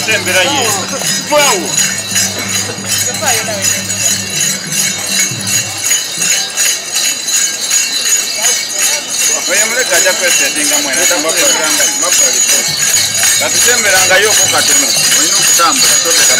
katutembera ye vawo oyamuleka ajja kwesetinga mwena katutemberangayo ko katono olina okutambula toteka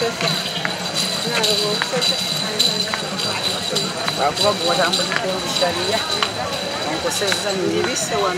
Bakuba bw'otambulidde mu shariya onkosezza nnibise wano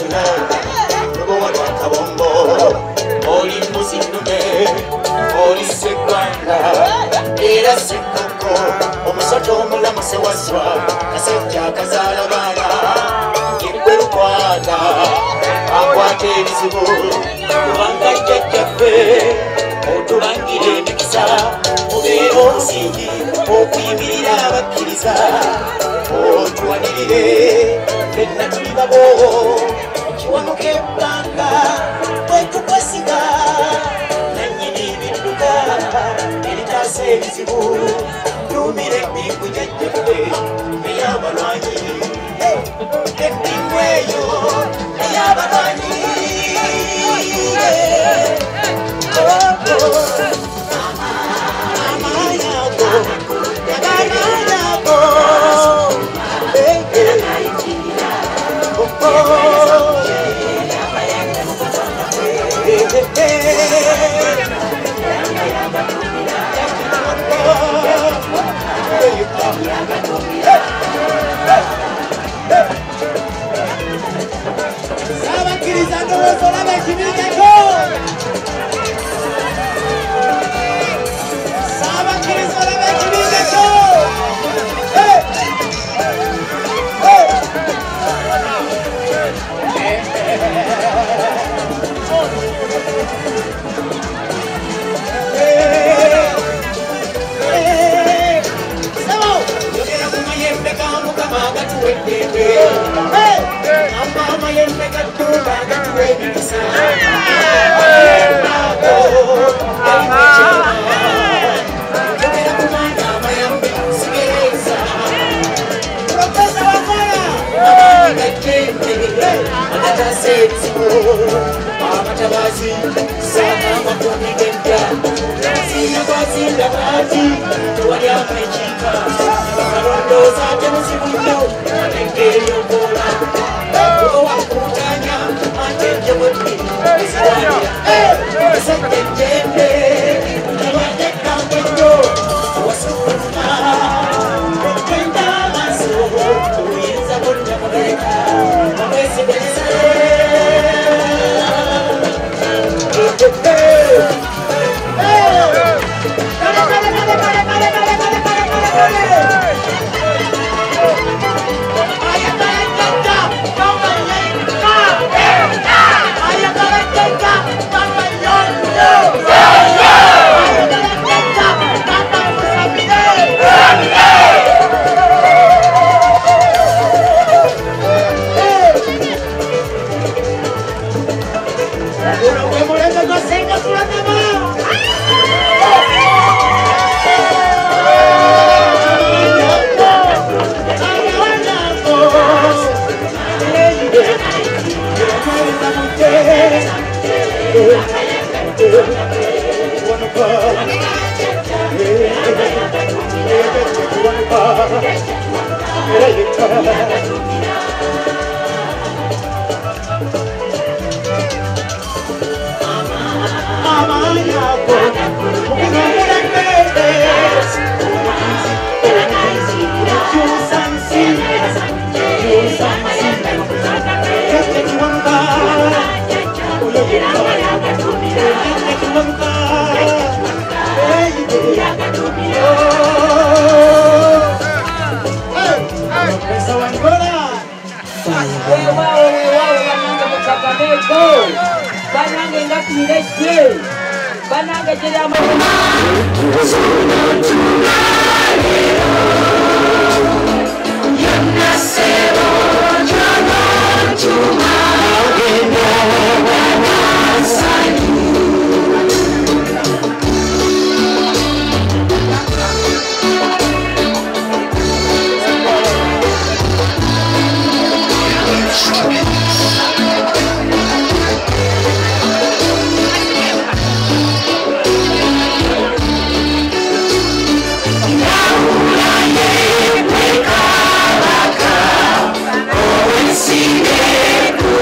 Sula, Lugo Kabombo, Oli Musinume, Oli Sequanda, Era Sekoko, Omosoto Mulama Sewaswa, Kaseja Kazalabana, Iperukwada, Akwate Nisibu, Kubanga Jajafe, Otubangire Mikisa, Obe Osingi, Okuyimira Bakiriza, Otuwanirire, Fenna Tulibabo, Chiwanuke Banga, Wetukwasiga, Nanyini Binduka, Elitase Nisibu, Lumire Biku Jajafe, Miyabalwanyi, Ekimweyo, Miyabalwanyi. See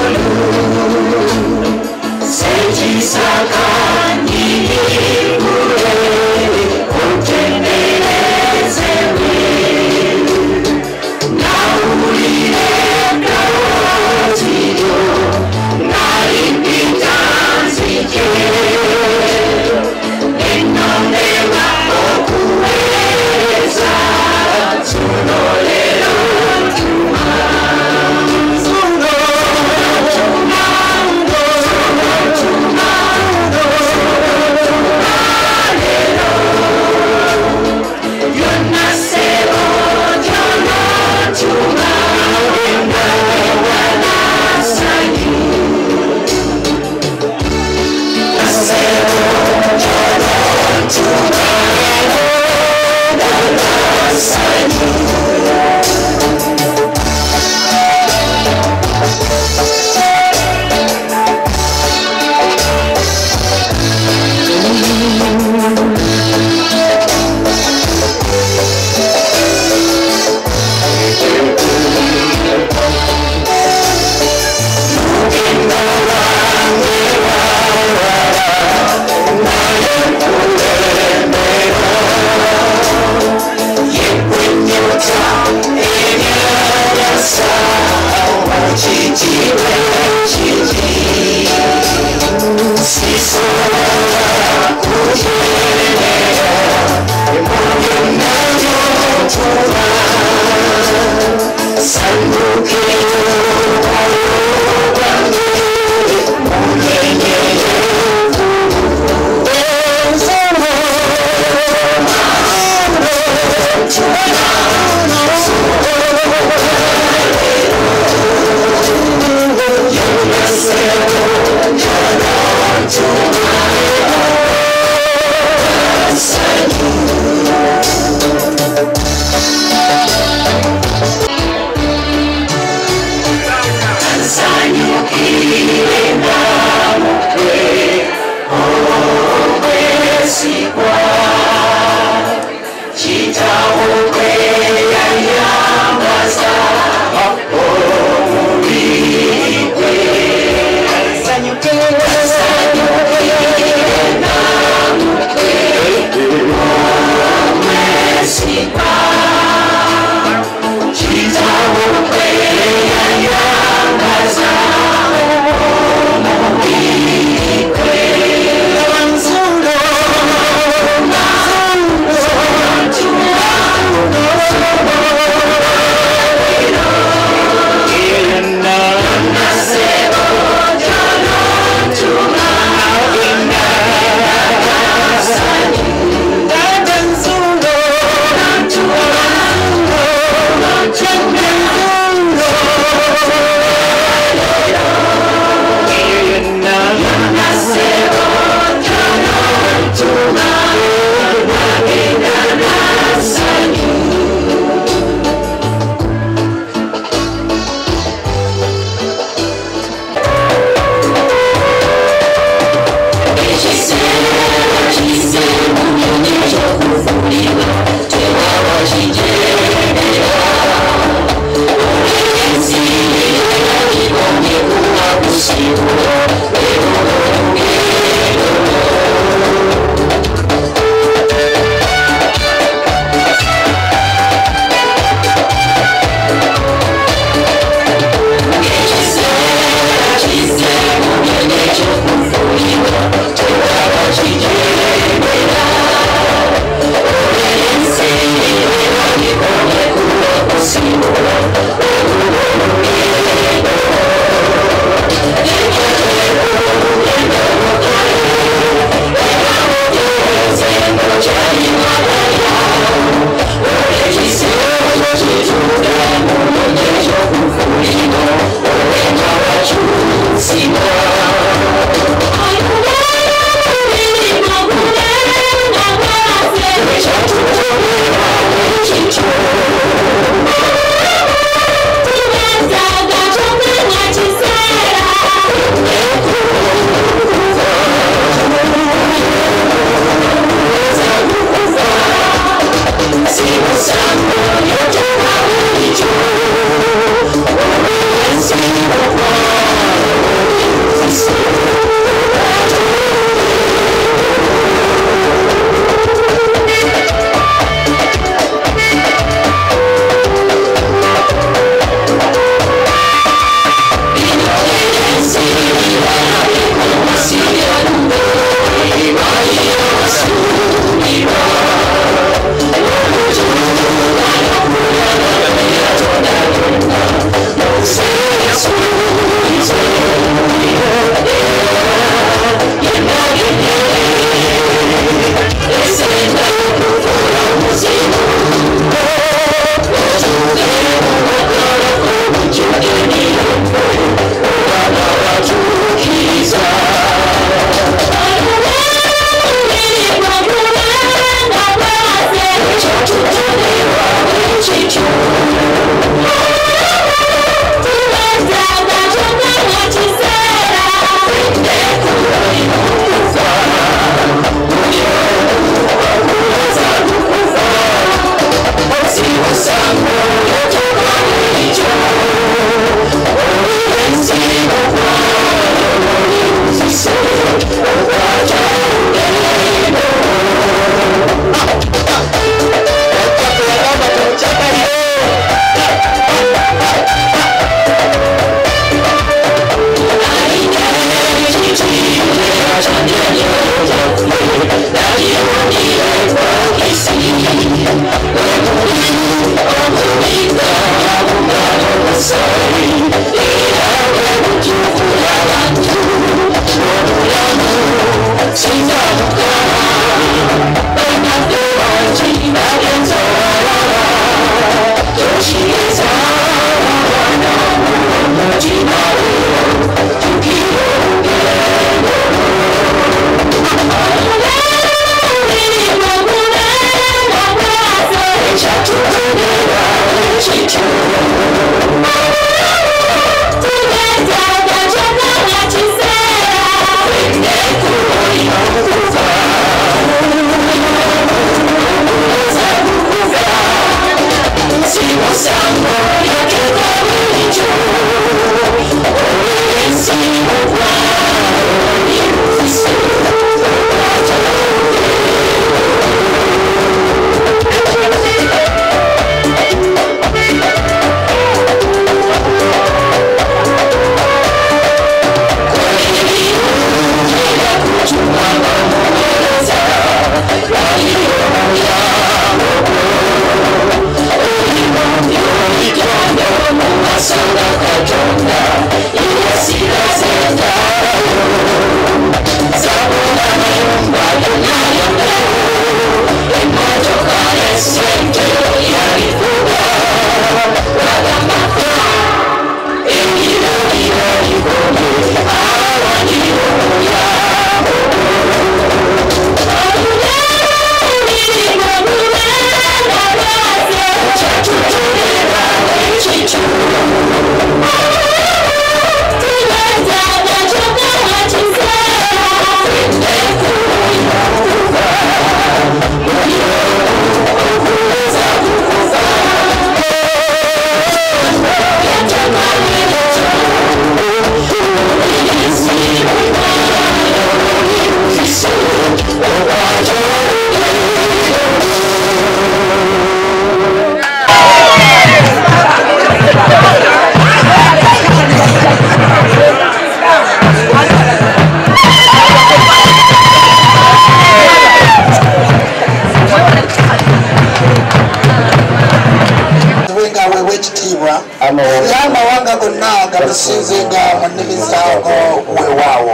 balusinzenga mu nnimi zaago weewaawo.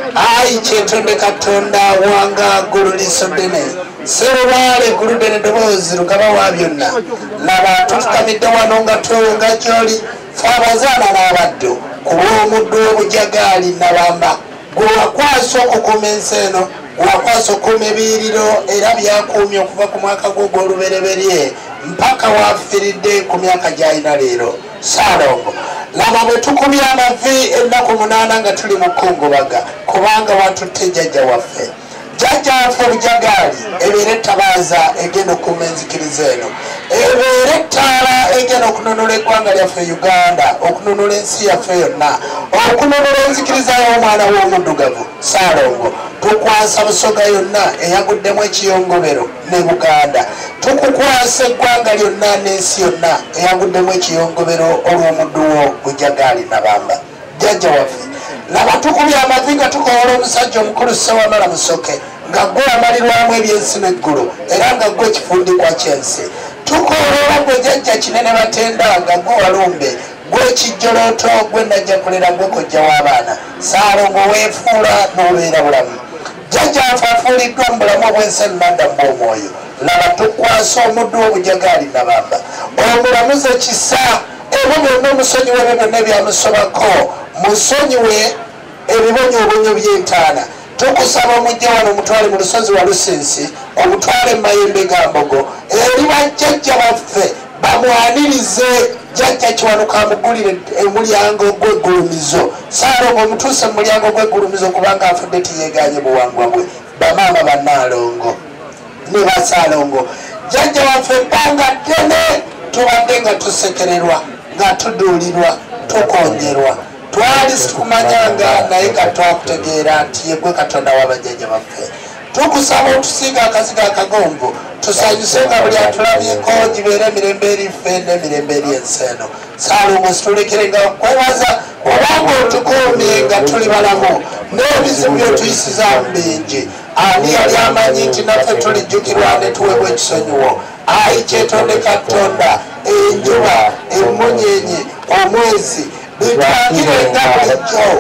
Ayi kyetonde Katonda wanga ggulu liisoddene serubaale ggulu ddene ddoboozi lugaba wa byonna. Laba tufukamidde wano nga twewunga gy'oli fe abazaana n'abaddu ku lw'omuddu w'obujagaali Nabamba gwe wakwasa okukuuma ensi eno, wakwasa okukuuma ebiyiriro era byakuumye okuva ku mwaka gwe ogw'olubereberye mpaka wafiiridde ku myaka gy'alina leero. Ssaalongo laba bwe tukubye amavi ennaku 8 nga tuli mu kkungubaga kubanga watutte jjajja waffe. Jjajja waffe obujagaali ebeera ettabaaza egenda okukuuma enzikiriza eno, ebeera ettaala egenda okununula eggwanga lyaffe Uganda, okununula ensi yaffe yonna, okununula enzikiriza y'omwana w'omuddugavu. Ssaalongo tukwasa Busoga yonna eyaguddemu ekiyongobero ne Buganda, tukukwasa eggwanga lyonna n'ensi yonna eyaguddemu ekiyongobero olw'omuddu wo Bujagaali Nabamba. Jjajja waffe laba tukubye amavi nga tukoola omusajja omukulu Ssewamala Musoke nga gwe amalirwamu ebyensi n'eggulu era nga gwe ekifundikwa ky'ensi. Tukoola gwe jjajja kinene Batenda nga gwe Walumbe, gwe kijjolooto, gwe Najjakulera, gwe kojja w'abaana. Ssaalongo weefuula n'obeera bulamu. Jjajja waffe afuuliddwa mu bulamu obw'ensi ennadda mu omwoyo. Laba tukwasa omuddu w'Obujagaali Nabamba omulamuze kisa ebyo byonna omusonyiwe ebyo byonna ebyamusobako, musonyiwe ebibonyoobonyo by'entaana. Tukusaba omujja wano omutwale mu lusozi wa Lusinsi, omutwale mu mayembe ga Mbogo eri bajjajja baffe bamwanirize. Jjajja Kiwanuka amugulire omulyango gw'eggulumizo. Ssaalongo omutuuse mu mulyango gw'eggulumizo kubanga afudde tiyeeganye buwangwa bwe. Bamaama bannaalongo ne Bassaalongo, jjajja waffe ebbanga ddene tubadde nga tusekererwa, nga tuduulirwa, tukonjerwa. Twali situkumanyanga naye nga twakutegeera nti yegwe Katonda w'abajjajja baffe. Tukusaba otusiiga akaziga akagonvu tusanyuse nga buli atulabyeko gibeere emirembe eriffe n'emirembe eri ensi eno. Ssaalongo situlekerenga okwebaza obanga otukuumye nga tuli balamu n'ebizibu by'otuyisizaamu bingi. Ani yali amanyi nti naffe tulijjukirwa ne tuweebwa ekisonyiwo. Ayi kyetonde Katonda enjuba, emmunyeenye, omwezi bitwangirenga bulijjo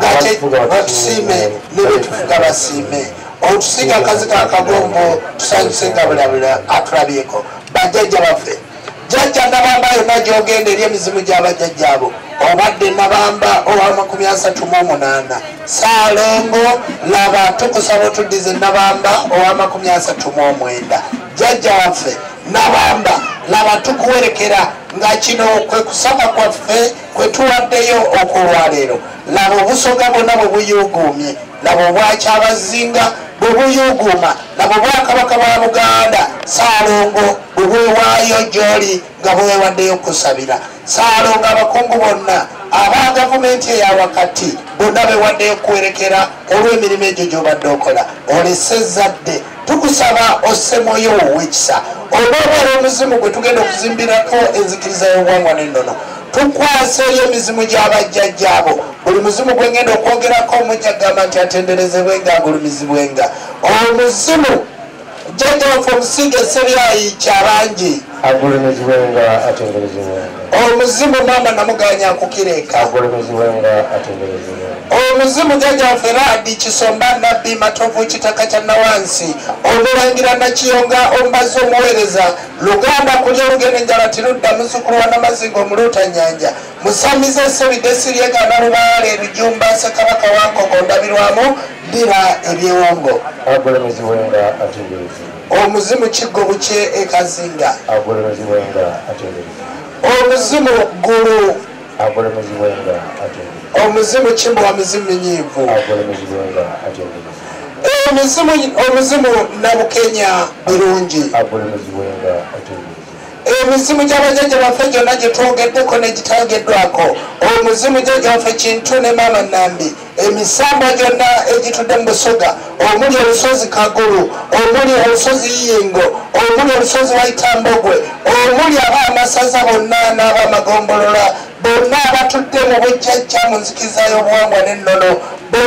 nga batusiime ne betufuga basiime. Otusiga akaziga akagombo tusanyuse nga bulabula atulabyeko. Bajjajja baffe, jjajja Nabamba yonna gy'ogenda eri emizimu gy'abajjajja abo obadde Nabamba owa 38. Ssaalongo laba tukusaba otuddize Nabamba owa 39. Jjajja waffe Nabamba laba tukuwerekera nga kino kwe kusaba kwaffe kwe tuwaddeyo okulwaleero. Laba Obusoga bwonna bwe buyuuguumye, laba Obwakyabazinga bwe buyuuguuma, laba Obwakabaka bwa Buganda Ssaalongo bwe bwewaayo gy'oli nga bwewaddeyo kusabira. Ssaalongo abakungu bonna aba gavumenti eyawakati bonna bewaddeyo kuwerekera olw'emirimu egyo gy'obadde okola. Olese ezzadde tukusaba osse mwoyo wo ow'ekisa olw'obwera omuzimu gwe tugenda okuzimbirako enzikiriza y'obuwangwa n'ennono. Tukwase eyo emizimu gy'abajjajjaabo, buli muzimu gwe ngenda okwogerako omujja gamba nti atenderezebwenga agulumizibwenga. Omuzimu jjajja waffe omusiige Sebyayi Kyabangi agulumizibwenga atenderezebwenga. Omuzimu maama namuganya akukireka agulumizibwenga atenderezebwenga. Omuzimu jjajja waffe Radi Kisomba Nabbi Matovu Kitaka kya Nawansi Olulangira Nakiyonga Omubazi omuweereza Luganda kulya olugendo enjala tirudda muzzukulu wa Namazinga omuluuta nyanja Musamize Sebidesi Lyegana Lubaale Lujumba Ssekabaka wa Nkogo Ndabirwamu Ddira ebyewongo agulumizibwenga atenderezebwenga. Omuzimu Kiggo Bukye Ekazinga agulumizibwenga atenderezebwenga. Omuzimu Ggulu agulumizibwenga atenderezebwenga. Omuzimu Kimbo wa mizimu minyiivu agulumizibwenga atenderezebwenga. Omuzimu Nabukenya Birungi agulumizibwenga atenderezebwenga. Emizimu gy'abajjajja baffe gyonna gye twogeddeko ne gitageddwako. Omuzimu jjajja waffe Kintu ne maama Nambi, emisamba gyonna egitudde mu Busoga, omuli olusozi Kagulu, omuli olusozi Yingo, omuli olusozi Waitambogwe, omuli ab'amasaza bonna n'ab'amagombolola, bonna abatudde mu bujjajja mu nzikiriza y'obuwangwa n'ennono, bonna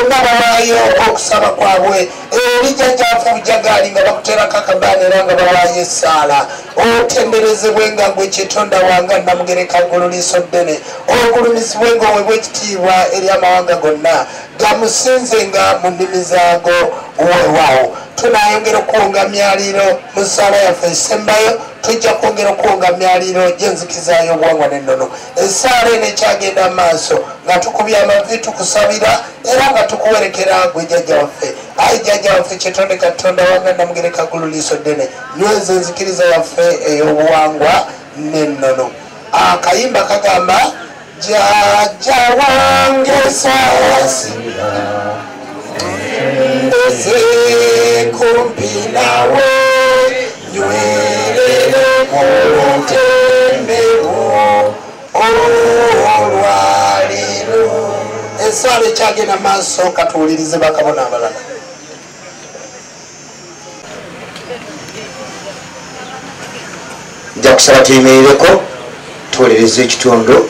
bonna bawaayo okusaba kwabwe eri jjajjaffe bujagali nga bakuterako akabaana era nga bawaayo essaala otenderezebwe nga gwe kitonda wange namugereka ggulu liiso ddene ogulumizibwe nga owebwa ekitiibwa eri amawanga gonna gamusinze nga mu nnimi zaago weewaawo tunayongera okuwonga myaliro mu ssaala yaffe esembayo tujja kwongera okuwonga myaliro gyenzikizaayo obuwangwa n'ennono essaala eno ekyagenda mu maaso nga tukubya amavi tukusabira era nga tukuwerekera gwe jjajja waffe ayi jjajja waffe kyetonde katonda wange namugereka ggulu liiso ddene nyweza enzikiriza yaffe ey'obuwangwa n'ennono akayimba kagamba jjajja wange saasira ndeze kumpi nawe nywerere mu lutembewo olwaliro essaala ekyagenda maaso katuwulirize bakabona abalala nja kusaba tuyimirireko tuwulirize ekitundu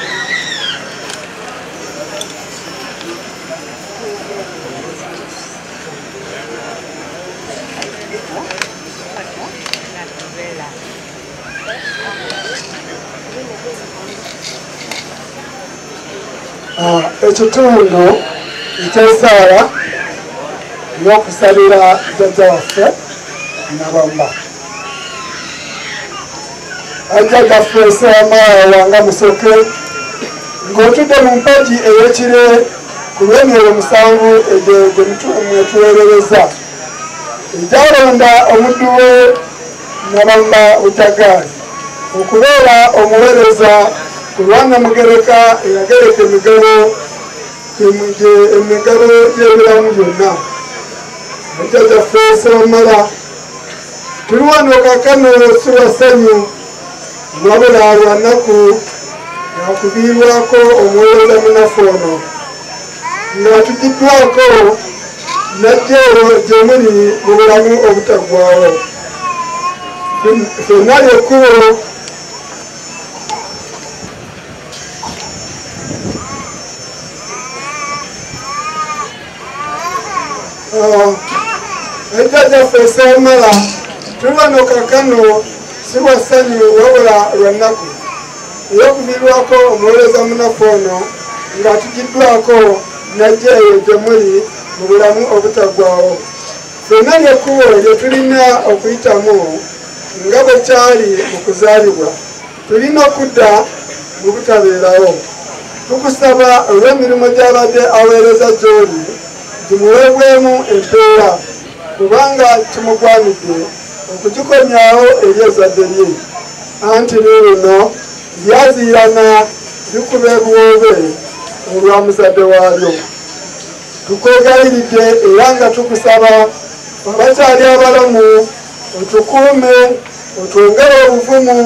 ekitundu ekyesaala n'okusabira jjajja waffe nabamba ajjajjaffe Ssemwanga wanga Musoke ng'otudde mu mpagi ey'ekire ku lw'emyero 7 gye mwetuweerereza egyalonda omuddu we Nabamba Bujagali okubeera omuweereza ku lwannamugereka eyagereka emigabo gy'ebiramu byonna ajjajjaffe Ssemwanga tuli wano kaakano si lwa ssanyu wabula lwa nnaku yakubiirwako omuweereza munafu ono nga tugiddwako najjeero gye muli mu bulamu obutaggwaawo ffenna lyekkubo ajjajjaffe Ssemwanga tuli wano kaakano si lwa ssanyu wabula lwa nnaku ey'okubiirwako omuweereza munafu ono nga tugiddwako najjeeyo gye muli mu bulamu obutaggwaawo ffenna lyekkubo lye tulina okuyitamu nga bwe kyali mu kuzaalibwa tulina okudda mu butabeerawo tukusaba olw'emirimu gy'abadde aweereza gy'oli gimuweebwemu empeera kubanga kimugwanidde okugikomyawo eri ezzadde lye anti luno lyaziirana likuba ebuwoobe olwa muzadde waalyo tukwegayiridde era nga tukusaba abakyali abalamu otukuume otwongere obuvumu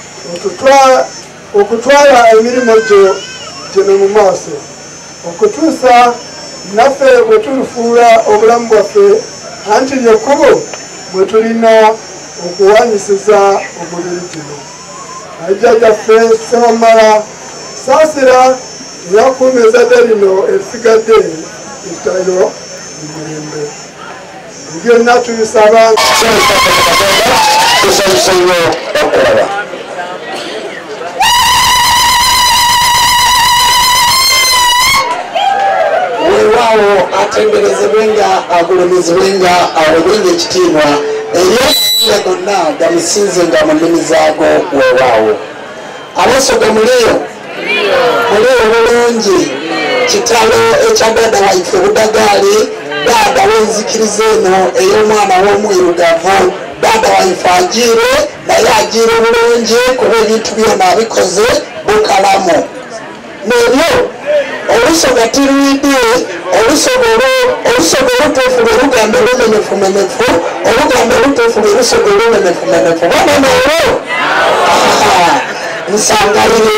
okutwala emirimu gyo gino mu maaso okutuusa naffe bwe tulifuula obulamu bwaffe anti lyekkubo bwe tulina okuwanyisiza omubiri gino ajjajjaffe Ssemwanga saasira eyakuuma ezzadde lino erisigadde ettayo mumirembe byonna tubisaba tusanyusa nnyo okulaba weewaawo atenderezebwe nga agulumizibwe nga awebwenga ekitiibwa eryomawanga gonna gamusinze nga mu nnimi zaago weewaawo abasoga muliyo bulungi kitalo ekya dada waife Budagali dada w'enzikiriza eno ey'omwana w'omwirugavu dada waife agiire naye agiire bulungi kuba ebintu byona abikoze bukalamu nebyo olusoga tirwidi olusoga olutuufu lwe luganda lumenefumenefu oluganda olutuufu lwe lusoga olumenefumenefu bananaolwo nsangalire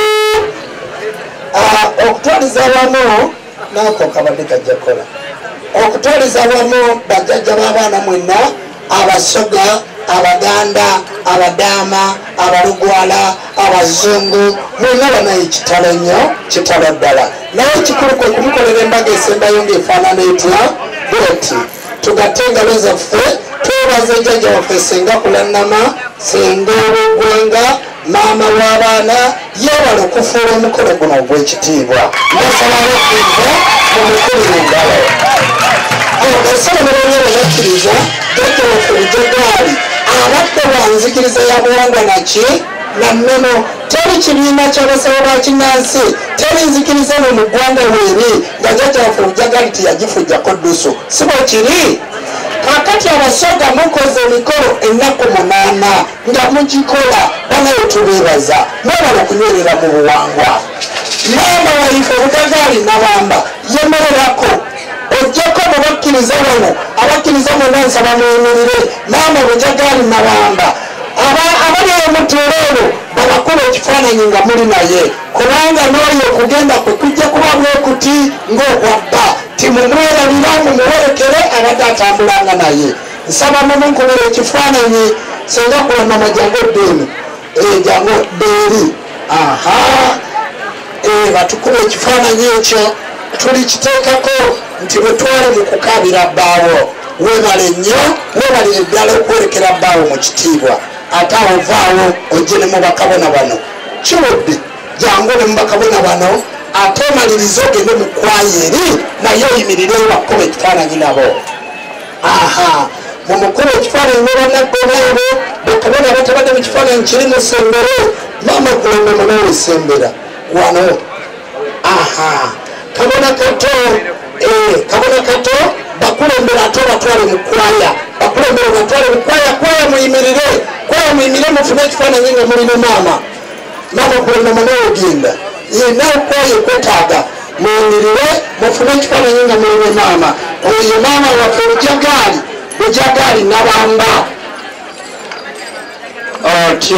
okutwaliza wamu naako kabadde kajja kola okutwaliza wamu bajjajja b'abaana mwenna abasoga abaganda abadaama abalugwala abazungu mwenna banaye kitalo nnyo kitalo ddala naye ekikulu kwe kumukolera embaga esembayo ng'efaanana etya bweti tugatte engalo zaffe twebaza ejjajja waffe senga kulannama senga olugwenga maama w'abaana yeewala okufuula omukolo guno ogw'ekitiibwa ndasaba abakkiriza mumukulira engalo esobola bakkiriza jjajja waffe Bujagali abadde bwanzikiriza ya buwangwa naki nammeno teri kibiina ky'abasawo ba kinnansi teri nzikiriza no mu ggwanga weeri nga jjajja waffe Bujagali teyagifujjako ddusu si bwe kiri kakati abasoga mukoze emikolo ennaku 8 nga mugikola banayo tubeebaza mwebala okunywerera mu buwangwa maama waife Bujagali nabamba yemererako ojjako mubakkiriza wano abakkiriza mwena nsaba muyimirire maama Bujagali nabamba abali omutuuleero babakula ekifaananyi nga muli naye kubanga n'oyo okugenda kwe kujja kuba bwekuti ng'okwabba timumwerabira mumuwerekere abadde atambulanga naye nsaba mumunkubira ekifaananyi senga kulamama jangu eddeeni jangu beeri batukube ekifaananyi ekyo tulikiteekako nti bwetwale mu kukaabira bbaawo webale nnyo webalire ddala okwerekera bbaawo mu kitiibwa ate awo vaawo ojje ne mubakabona bano kiwedde jangu ne mubakabona bano ate omalirize ogende mu kwaya eri naye oyimirire bakkuba ekifaananyi nabo mumukuba ekifaananyi nebanaggolaabo bakabona batabadde mu kifaananyi kiri mu sembere maama kulondoma nawesembera wano kabona kato bakulembera ate batwale mu kwaya bakulembera batwale mu kwaya muyimirire mufune ekifaananyi nga mulina maama kulondoma nawegenda nawe kwaya ekwetaaga muyimirire mufune ekifaananyi nga mulina maama oyo maama waffe Bujagali nabamba otyo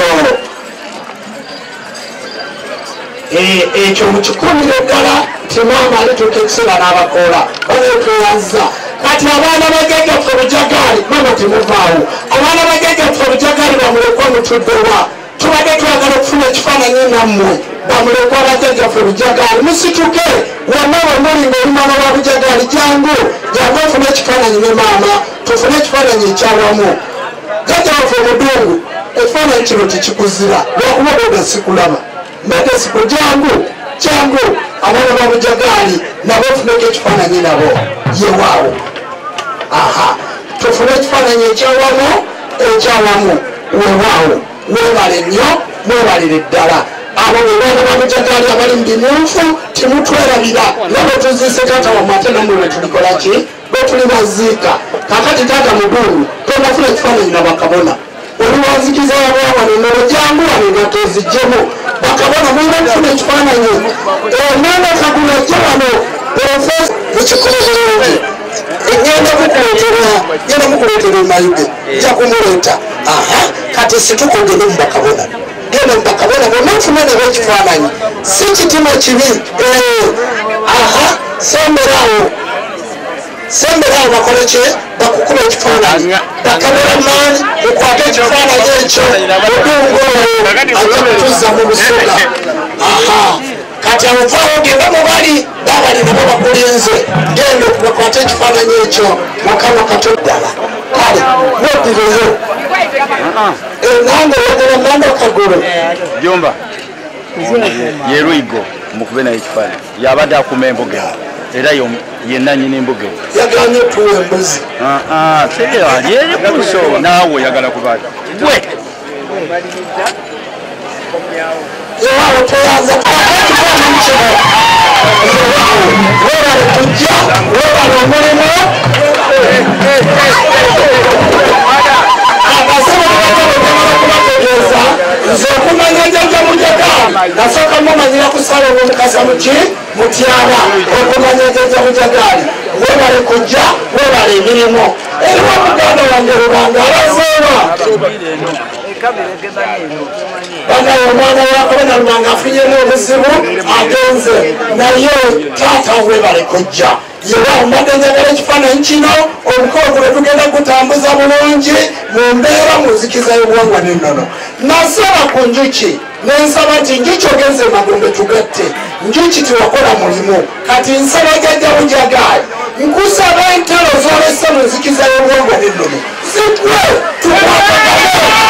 ekyo mukikumire ddala nti maama alituuka ekiseera n'abakoola banetweyanza kati abaana bagagaffe Bujagali maama temuvaawo abaana bagagaffe Bujagali bamulekwa mutuddewa tubadde twagala okufuna ekifaananyi nammwe bamulekwa bagagaffe Bujagali musituke wonna wemuli ngaolumana wa Bujagali jangu ofune ekifaananyi ne maama tufune ekifaananyi ekyawamu jjajja waffe omudungu ekifaananyi kino tekikuzira lwakuba boga sikulaba mbadde siku jangu abaana ba Bujagali nabo ofuneko ekifaananyi nabo yewaawo tufune ekifaananyi ekyawamu wewaawo webale nnyo mwebalire ddala abo bebaana ba Bujagali abali mu bimyufu timutwerabira nabo tuziise taata wamwe ate namwe bwetulikolaki bwetulibaziika kakati taata mudungu tonafuna ekifaananyi nabakabona oliwanzikiza yabwawanenolo jangu wano nga tozijjemu bakabona mwina okufuna ekifaananyi omwana kagula ajja wano profesa mukikola bulungi ngenda mukuleetera emayuge nja kumuleeta kati situka ogende mubakabona genda mubakabona bonna nfuna nabo ekifaananyi si kitima kibi semberawo bakole ki bakukuba ekifaananyi bakabona maani mukwate ekifaananyi ekyo odungu oyo ajja kutuzza mu busuga kati abavaawo genda mubali babali nabo bakulinze genda okubakwata ekifaananyi ekyo mukama katoddala kale wedireyo nange oyagala manda kagulu jomba yerwigo mukube naye ekifaananyi yabadde akuma embuga era yenanyini embuga yaganye tuwa embuzi yerikuso naawe oyagala kubata gwe yewawo toyanza ekifaananyi kino webale tujja webale omulimu kubategeeza nze okumanya jjajja Bujagali nasooka mumanyira ku sala omukasa muki mutyaba okumanya jjajja Bujagali webale kujja webale emirimu eriwo muganda wange Rubanga alazeeba banaye omwana wakabona Rubanga afunyemu obuzibu agenze naye taata webale kujja yewawo mbadde njagala ekifaananyi kino omukolo guno tugenda kutambuza bulungi mu mbeera mu nzikiza y'obuwangwa n'ennono nasaba ku njuki nensaba nti njikyogeze magombe tugatte njikiti wakola mulimu kati nsaba jjajjawo njagaali nkusaba entalo zolese mu nzikiza y'obwongo n'ennono zitwe tukwatagane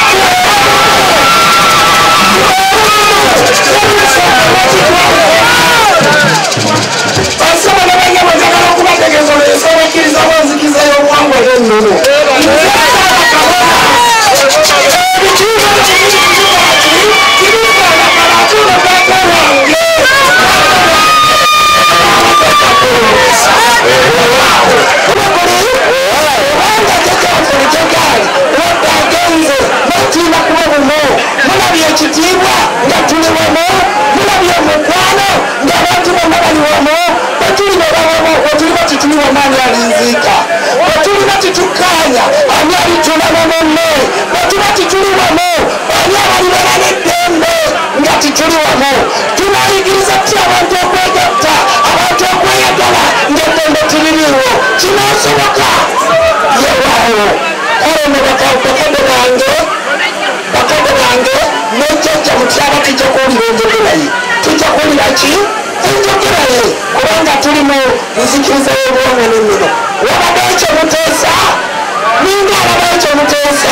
basaba nabanyabo njagala okubategeeza olwesa abakkiriza b'enzikiza y'obwongo n'ennono ekitiibwa nga tuli wamu mulabye omukwano ng'abantu bonna bali wamu bwetulina bawamu bwetulina tituli wamu ani alinziika bwetulina titukkaanya ani alitulana munne bwetuba tituli wamu ani abalibera n'eddembe nga tituli wamu tunayigiriza tutya abantu okwegatta abantu okweyagala ng'eddembe tiririiwo kinaasoboka yewaawo kale ne bakadde bange nejjajja mutyaba tujja kuwulira enjogeraye tujja kuwulira ki enjogeraye kubanga tuli mu nzikiriza y'obwongo n'ennono wabaddeyo kyemuteesa ninga alabayo kyemuteesa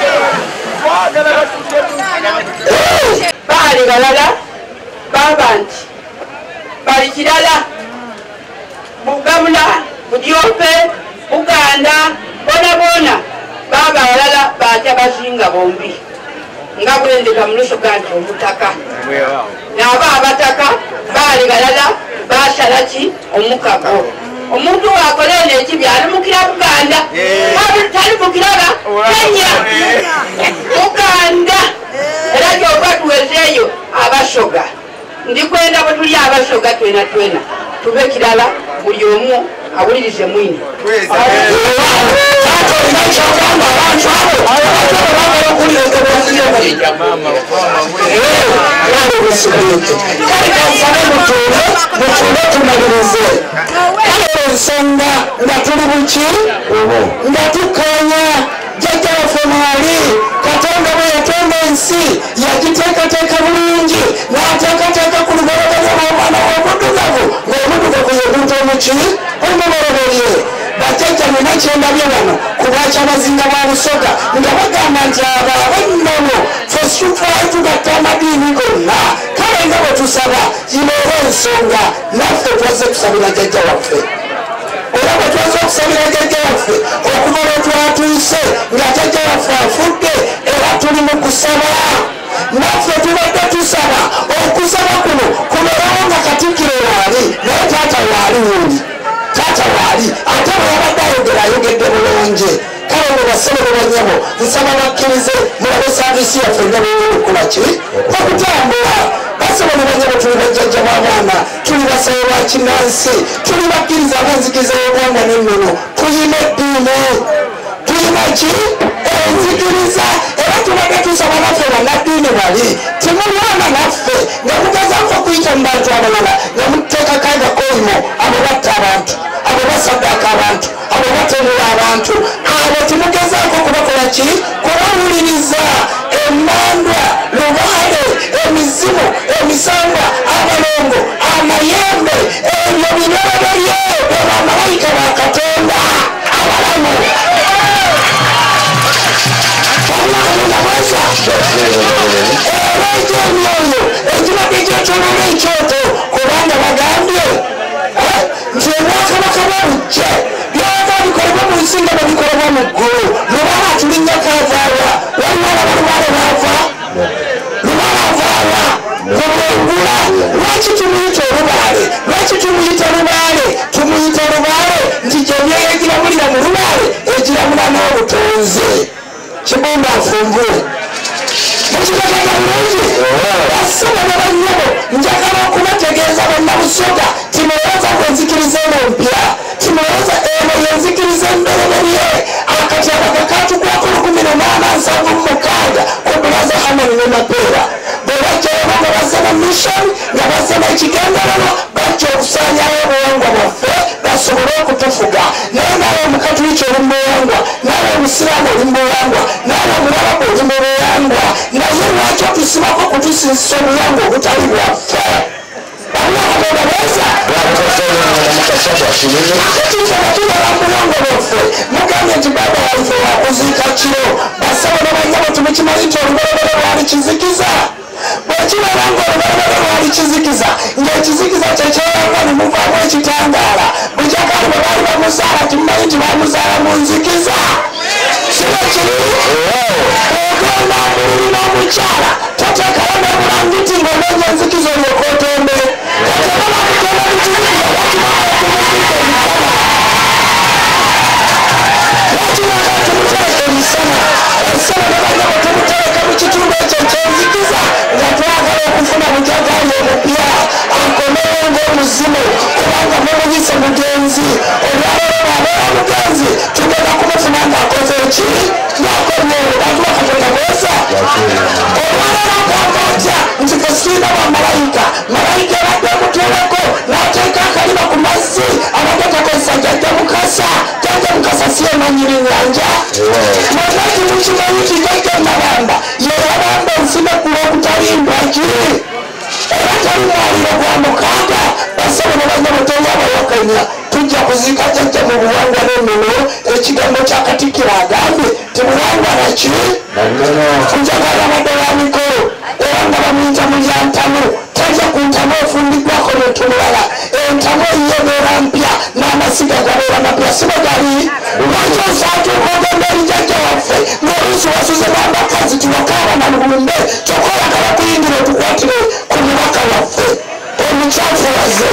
baali balala baba nti bali kirala bugamula budyope buganda bonabona baba balala batya basinga bombi nga bwendeka mulusoga nti omutaka naaba abataka baali balala basalaki omukago omuntu wakola eno ekibi alimukira buganda talimukiraba kenya buganda era gyoba tuwezeeyo abasoga ndikwenda bwe tuli abasoga twena tube kirala buli omu awulirize mwini ensonga nga tuli buki nga tukkaanya jjajja waffe mwali katonda bwe yatonda ensi yagiteekateeka bulungi n'ateekateeka ku lugologanya lw'omwana w'omuddugavu ng'omuddugavu yegunta omuki omugolobolye bajjajja mwena kyendabye wano kubwakya abazinga bwa busoga nga bagamba nti abo abennono fesutwali tugatta amadiini gonna kale nga bwe tusaba yineera ensonga naffe twaze tusabira jjajja waffe era bwe twaze okusabira jjajja waffe okuva lwe twatuuse nga jjajja waffe afudde era tuli mu kusaba naffe tubadde tusaba okusaba kuno kubeerawo nga katikkiro waali naye taata waali wuli taata waali ate bwe yabadde ayogera ayogedde bulungi kale ngo basebe banyabo nsaba bakkirize mulabe saavisi yaffe nga bwewerukola ki okutambula basebe ne banyabo tuli bajjajja b'abaana tuli basabe ba kinnansi tuli bakkiriza ab'enzikiriza y'obwongo n'ennono tuyina eddiini tuyina ki enzikiriza era tubadde tusaba naffe bannaddiini bali timulwana naffe nga mugezaako okuyita mu bantu abalala nga muteekako agakoyimo abo batta abantu abo basaddaaka abantu abo batemula abantu abo timugezaako kubakola ki kubawuliriza emmandwa lubaale emizimu emisangwa abalongo amayembe ebyo bibereberye beba amalayika ba katonda abalamu emyoyo ekibadde kyetulula ekyoto kubanga bagambye nti obwakabaka bwabujje byava bikolebwa mu nsi nga babikolebwa mu ggulu lubaala atulinnyako avaawa waliwo abalubaale baava lubaala avaawa bwebwengula lwaki tumuyita olubaale lwaki tumuyita lubaale tumuyita lubaale nti gyemyeyo egiramulira mu lubaale egiramula n'obutonzi kibumba nfunvule mukitegeeza bulungi basaba nebanyabo njagala okubategeeza bannabusoga timulowooza gwenzikiriza eno mpya timulowooza eno yenzikiriza embereberye akatyabaga katukwako 1876 ku bulaza hamani ne mapeera bwe bajjayoba nga bazana mission nga bazana ekigendererwa bajja okusaanyawo obuwangwa bwaffe basobole okutufuga naye nawe omukatuliki oli mubuwangwa nawe omusiraamu oli mubuwangwa nawe omulalabu oli mubuwangwa naye lwaki otusibako kutu tusinza obuwangwa obutali bwaffe akatulala muwangwa bwaffe mugambye nti baba waife wakuziika kiro basabo nabanyabo tumukimanyi nti olubalobalo lwali kizikiza bwekibala nga olubalobalo lwali kizikiza ngaekizikiza kyekyeranga nemuvaamu ekitangaala bujakali bwe baali bamuzaala timumanyi nti bamuzaala mu nzikiza kiba kiri ogenda muliri n'omukyala tateekayo n'obulangiti ng'onoonya enzikiza olyoka otombe katebabakutoba mukizikiza lwakibaala tumuziika emisana esana nebanyabo tumuteeka mu kitundu ekyo ekyenzikiza nga twagala okufuna mujagali omupya akomewo ng'omuzimu kubanga mumuyise mugenzi olwalero bwabeera mugenzi tugenda kumufuna ng'akoze eki ng'akomyewo bantu bakatonda bweza olwalero agamba atya nti kesiina bamalayika malayika abadde omutuuleko n'ateeka akaliba ku mazzi abadde takozesa jajja mukasa si emanyiri nyanja mwagati mukimanyi ti jajja nabamba yeyabamba ensime kuba okutalimbwaki era tali mwaliro gwa mukaaga basabo nebanyabo teyabawakanya tujja kuziika jajja mu buwangwa n'ennono ekigambo kyakatikkiro agambye tibuwangwa naki njagala amadala mikolo era nga bamuyita mu lyantamu tajja ku ntamu efundiddwako netumulala entamu eyebeera mpya n'amasiga gabeera mapya sibo gali lwaki osaatuuka ogenda eri jajja waffe ng'oluusi wasuze n'abakazi tiwakaaba na lubumbe kyokka oyagala kuyingira otukwatire ku mubaka waffe omukyafuwaze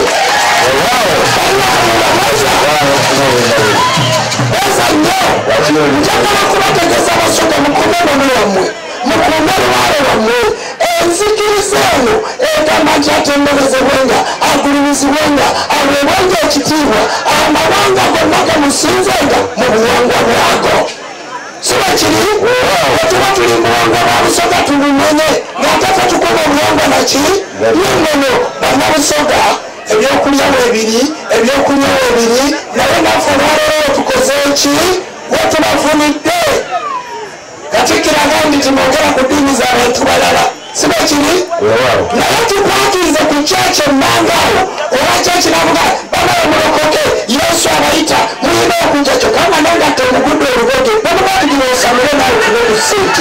eza nnyo njagala kubategeza abasoga mukume nono wammwe mukume lubaale wammwe enzikiriza eno egamba nti atenderezebwenga agulumizibwenga aweebwenga ekitiibwa amawanga gonna gamusinzenga mu buwangwa bwago siba kiri wetuba tuli muwangwa bwa busoga tulumenye ng'atata tukola obuwangwa naki yennono bannabusoga ebyokulya weebiri ebyokunywa weebiri naye naffe olwaleero tukoze eki wetubafunidde katikkiro agambye timwogera ku ddiini z'abantu balala siba kiri naye tukwatirize ku kyaki emmangaawo oba kyekirabuga banaye mulokoke yesu abayita muyina okujja kyokka nga nangatte omugudde olugoge nomugatigira osamule nawe tube ku siiti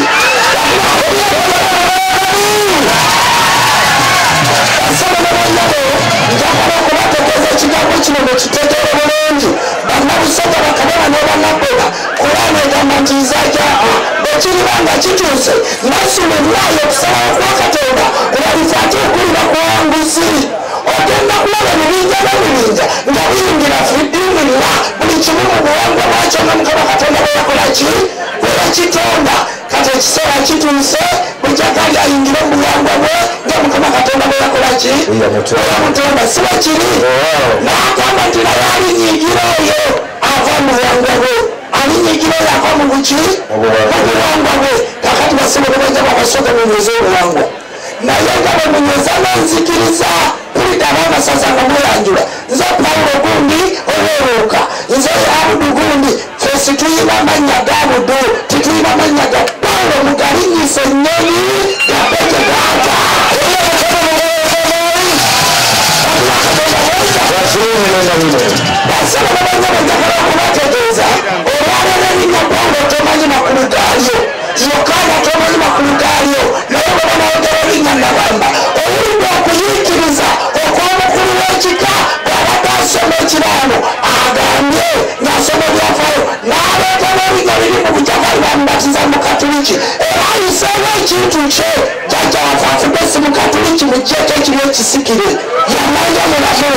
asaba nabanyabo njagala okubategeeza ekigambo kino mukitegeere bulungi bannabusoga bakabona n'ebanabbega kulaana egamba nti nzaja bwekiribanga kituuse nasululwayo okusalawo kwa katonda olaliza ate okulira kuwanguzi ogenda kulaba ebibinja n'ebibinja nga biyingira fiddiingirira buli kimu mu buwangwa bwakyo nga mukama katonda bweyakolaki bweyakitonda kati ekiseera kituuse bujagali ayingire mu buwangwa bwe nga mukama katonda bweyakolaki bweyamutonda siba kiri n'agamba nti naye alinyigira oyo ava mu buwangwa bwe alinyigira oyo ava mu buki mu buwangwa bwe kakati basibe bebajja bakasoga munyweza obuwangwa naye nga bemunyweza nenzikiriza kulida abamasaza nga mweyanjula nze pawulo gundi olweruuka nze abudu gundi fesi tuyina amannya gabudu tituyina amannya ga pawulo mugalinyisa ennyonyi gabeke gaata basaba babanyabo njagala okubategeeza olwalero erinnya pawulo tomanyi makulu gaalyo yokaana tomanyi makulu gaalyo naye babanayogera erinnya nabamba owulidde okuyiikiriza okw'omukulu w'ekika bw'abadde asoma ekiraano agambye ng'asoma ebyafaayo n'aleeta n'erinnya liri mu bujagali bamubatiza mu katuliki era ayiseewo ekintu kye jajja wafe afudde si mu katuliki mu jjeko ekiri ekisikire yamanja mulamu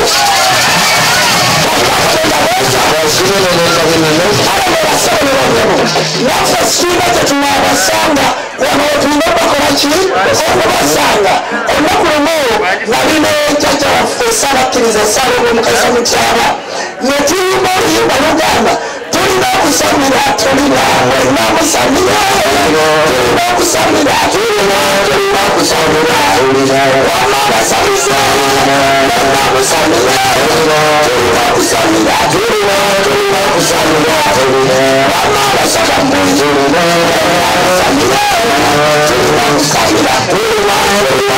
naffe siina tetunabasanga wano tulina obakolaki okubasanga olunaku lumu nalina jajja waffe saabakkiriza saalongo mukasa mukyala ne tuyimba oluyimba lugamba tulina okusamira tulina olina okusamira tulina okusamira tulina okusamira wama abasamize olina okusamira tulina okusamira tulina okusamira wama abasakambuzi tulina okusamira tulina okusamira tulina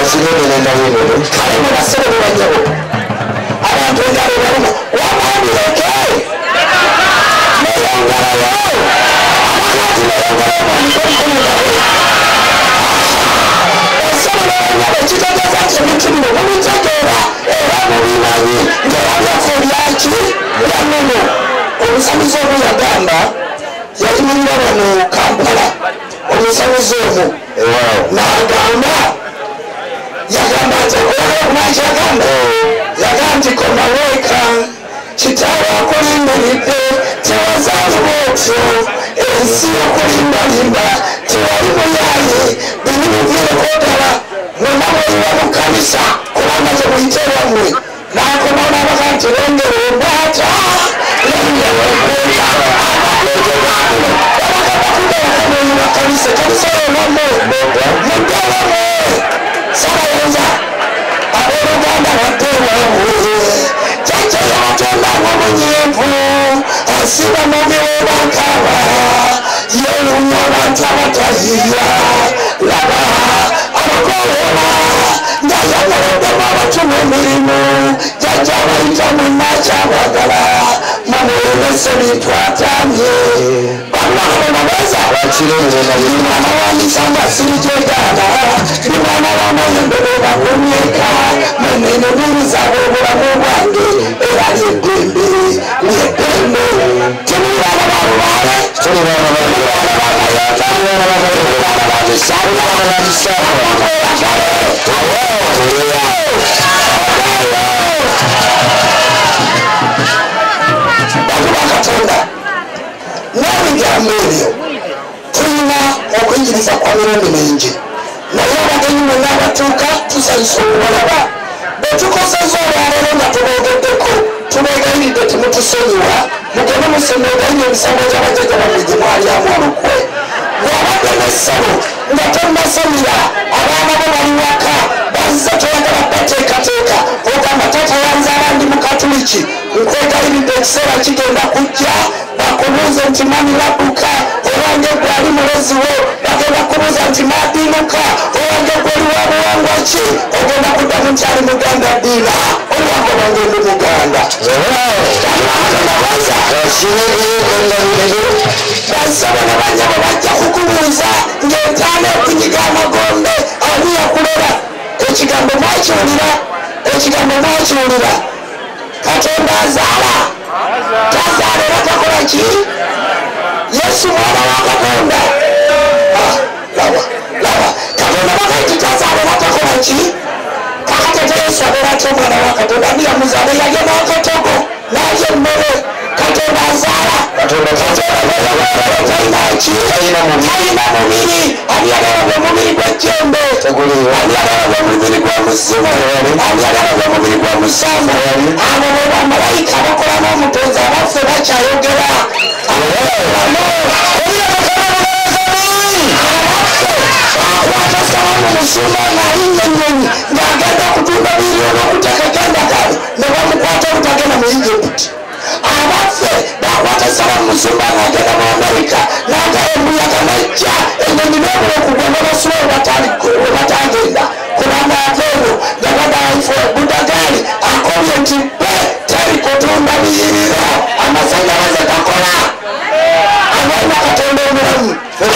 kale mubasebe banyabo abantu engalo baluma wamwandireke neyongalayo amanati neyongalayo esebulanyabo kitegeeza nti ebintu bino mubitegeera era mubimanyi ngerabyafu byaki byamuno omusamizi omu yagamba yayimirira wano Kampala omusamizi omu n'agamba yagamba nti okumaki yagamba nti komaweeka kitaawe akulindiridde tewazaalibwa otyo ensi okulimbalimba tewali muyaaye bino biviireko ddala mwena bwoliwa mu kanisa kubanga temuyite wammwe n'akomawo n'abaga nti lengera embaata lengera embuuta abagabakugabakamuyiwa kanisa temusobolamwe muddalamwe sabayonza abooluganda baddewaabwe jajja yabatonda ng'omunyeevu asiba mubiwebakaba yelunya abantu abatayiya laba abakoleera ngayagaladdemu abatuma emirimu jajja abayita munnakyabagala mumulembese bintu atamye bamwabanabeza mwana wamisanga sirijegaana ni mwana wamayembere bagumyeka mwenenebirizaabo obulamu bwange era lyeddembe lyeddembe temulibana balubaale tulibana bamayota tulibana Katonda n'ebigambo ebyo tulina okuyingiza kwa mirundi mingi naye abagenyi mwenna abatuuka tusanyusa okubalaba bwe tukoseza olwaleero nga tuboogeddeko tubeegayiridde temutusonyiwa mugende musemegayina emisango gy'abajjajja bammwe gye mwalyamu olukwe bw'abadde n'essabo nga tonnasomira abaana bo bali waka bazza toyagala bateekateeka ogamba taata yanzaala ndi mukatuliki nkwegayiridde ekiseera kigenda kujja bakubuuze nti mani ladduka owange gwali mulezi wo bagenda kubuuza nti madiinuka owange gwali wa buwangwa ki ogenda kuddamu nti ali muganda ddiina obuwangwa bwange ndi muganda basaba ne banyabo bajja kukubuuza ng'entaana okunyiga amagombe ani yakulera ekigambo mwakiwulira Katonda azaala tazaala era takola ki Yesu mwana wa Katonda laba Katonda bagaiti tazaala era takola ki kakatete Yesu abeera ati omwana wa Katonda ani yamuzaala yagenda akatogo n'alya emmere Katonda azaala talina mubiri ani agalaba omubiri gw'ejjembe ani agalaba omubiri gw'omuzimu ani agalaba omubiri gw'omusambo abo be bamalayika abakola n'omutonzi abaffe bakyayogera akwata mu musumba ng'alinnya ennyonyi ng'agenda okutunda miliyoni okutekagenda gabe ne bamukwata obutagenda mu Egypt abaffe bakwata salamu musumba ng'agenda mu Amerika n'agala embuyaga najja ennyonyi n'ebula okugenda basula webatagenda kubanga ateeno nga badaifu budagaali akobye nti be teri kutunda biyiriro amasanyalaze gakola abaina Katonda omulamu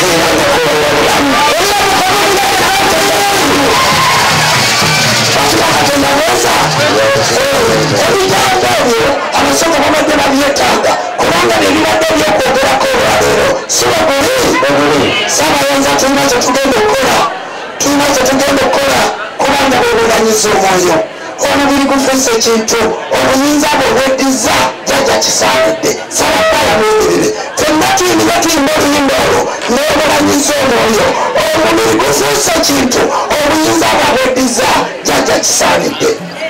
ebigambo ebyo abasoko babadde babyetaaga kubanga nebibadde byokwogerako olwaleero si webuli saabayonza tulina kyetugenda okukola kubanga bwebulanyiza omwoyo omubiri gufuuse ekintu obuyinza bwe bweddiza jjajja kisaanidde sababbala muyirire fenna tuyinza tuyimba oluyimba olwo n'obulanyiza omwoyo omubiri gufuuse ekintu obuyinza bwe bweddiza jjajja kisaanidde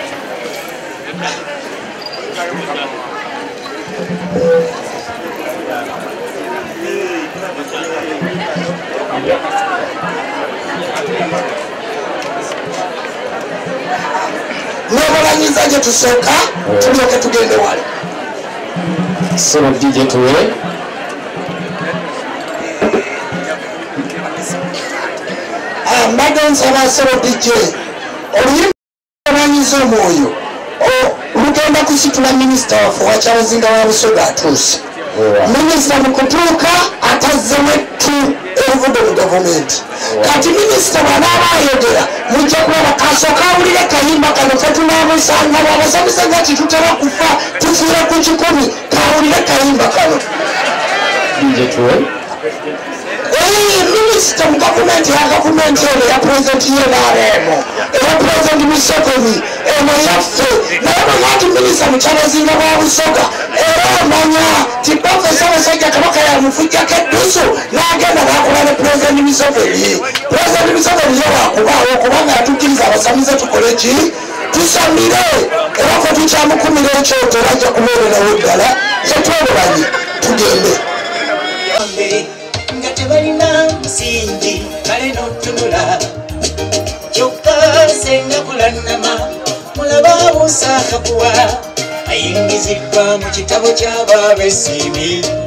n'obulanyiza gye tusooka tulyoke tugende wale Solo DJ tuwe mbadde nsaba Solo DJ oluyimba lwanyiza omwoyo lugenda kusitula minisita waffe wakyabuzinga wa Busoga atuuse minisita mu kutuuka atazzewettu ebivude mu gavumenti kati minisita bw'anaaba ayogera mujja kulaba kasooka awulire kayimba kano fetunaamusanga bw'abasomesa nga kitutera kufa tufiire ku 10 kawulire kayimba kano minisita mu gavumenti ya gavumenti eno ya pulezidenti yenaaleemo eya pulezidenti Museveni eno yaffe naye bweyati minisita mukyabazinga bwa Busoga era omanya ti profesa Basajja Kabaka yamufujjako eddusu n'agenda n'akola ne pulezidenti Museveni. Pulezidenti Museveni yo wakubaawo kubanga yatukkiriza abasamize tukole ki tusamire era fe tukyamukumira ekyoto era ajja kubeererawo ddala fe twolobanye tugende nga tebalina musingi kale n'otunula kyokka senga kulannama mulaba busakakuwa ayingiziddwa mu kitabo ky'abaabesiimi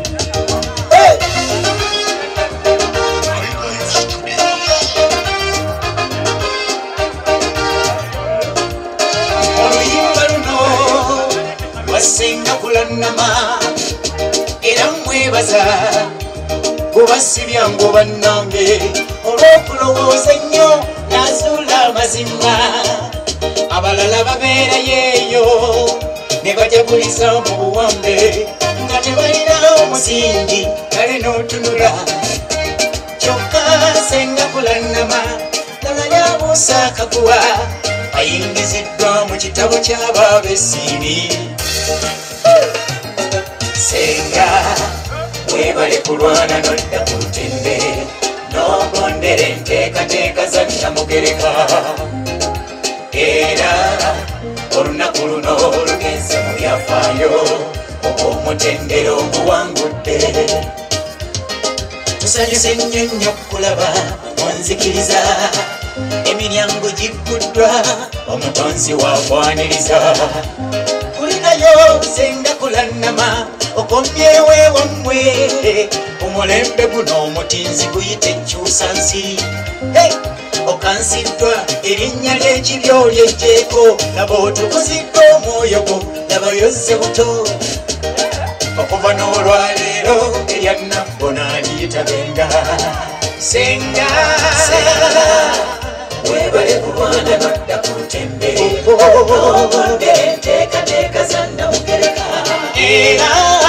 oluyimba luno lwasenga kulannama era mwebaza kuba si byangu bannange olw'okulowooza ennyo n'azuula amazima abalala babeerayo eyo ne bajaguliza mu buwambe nga tebalina omusingi kale n'otunula kyokka senga kulannama ddala yabuusaakakuwa ayingiziddwa mu kitabo ky'abaabesiimi senga webale kulwana nodda ku lutende n'ogondera enteekateeka za Nnamugereka era olunaku luno lugenze mu byafaayo omutendera oguwangudde tusanyuse nnyo nnyo kulaba munzikiriza emiryango gigguddwa omutonzi wakwaniriza kulinayo senga kulannama okomyewe wammwe omulembe guno omutinzi guyite enkyusansi okansiddwa erinnya ly'ekibyoli ejjeeko laba otukuziddwa omwoyo gwo laba yozze buto okuva n'olwaleero erya nabbona liyitabenga senga webale kulwana nodda ku ntembe ogondera enteekateeka za Nnamugereka era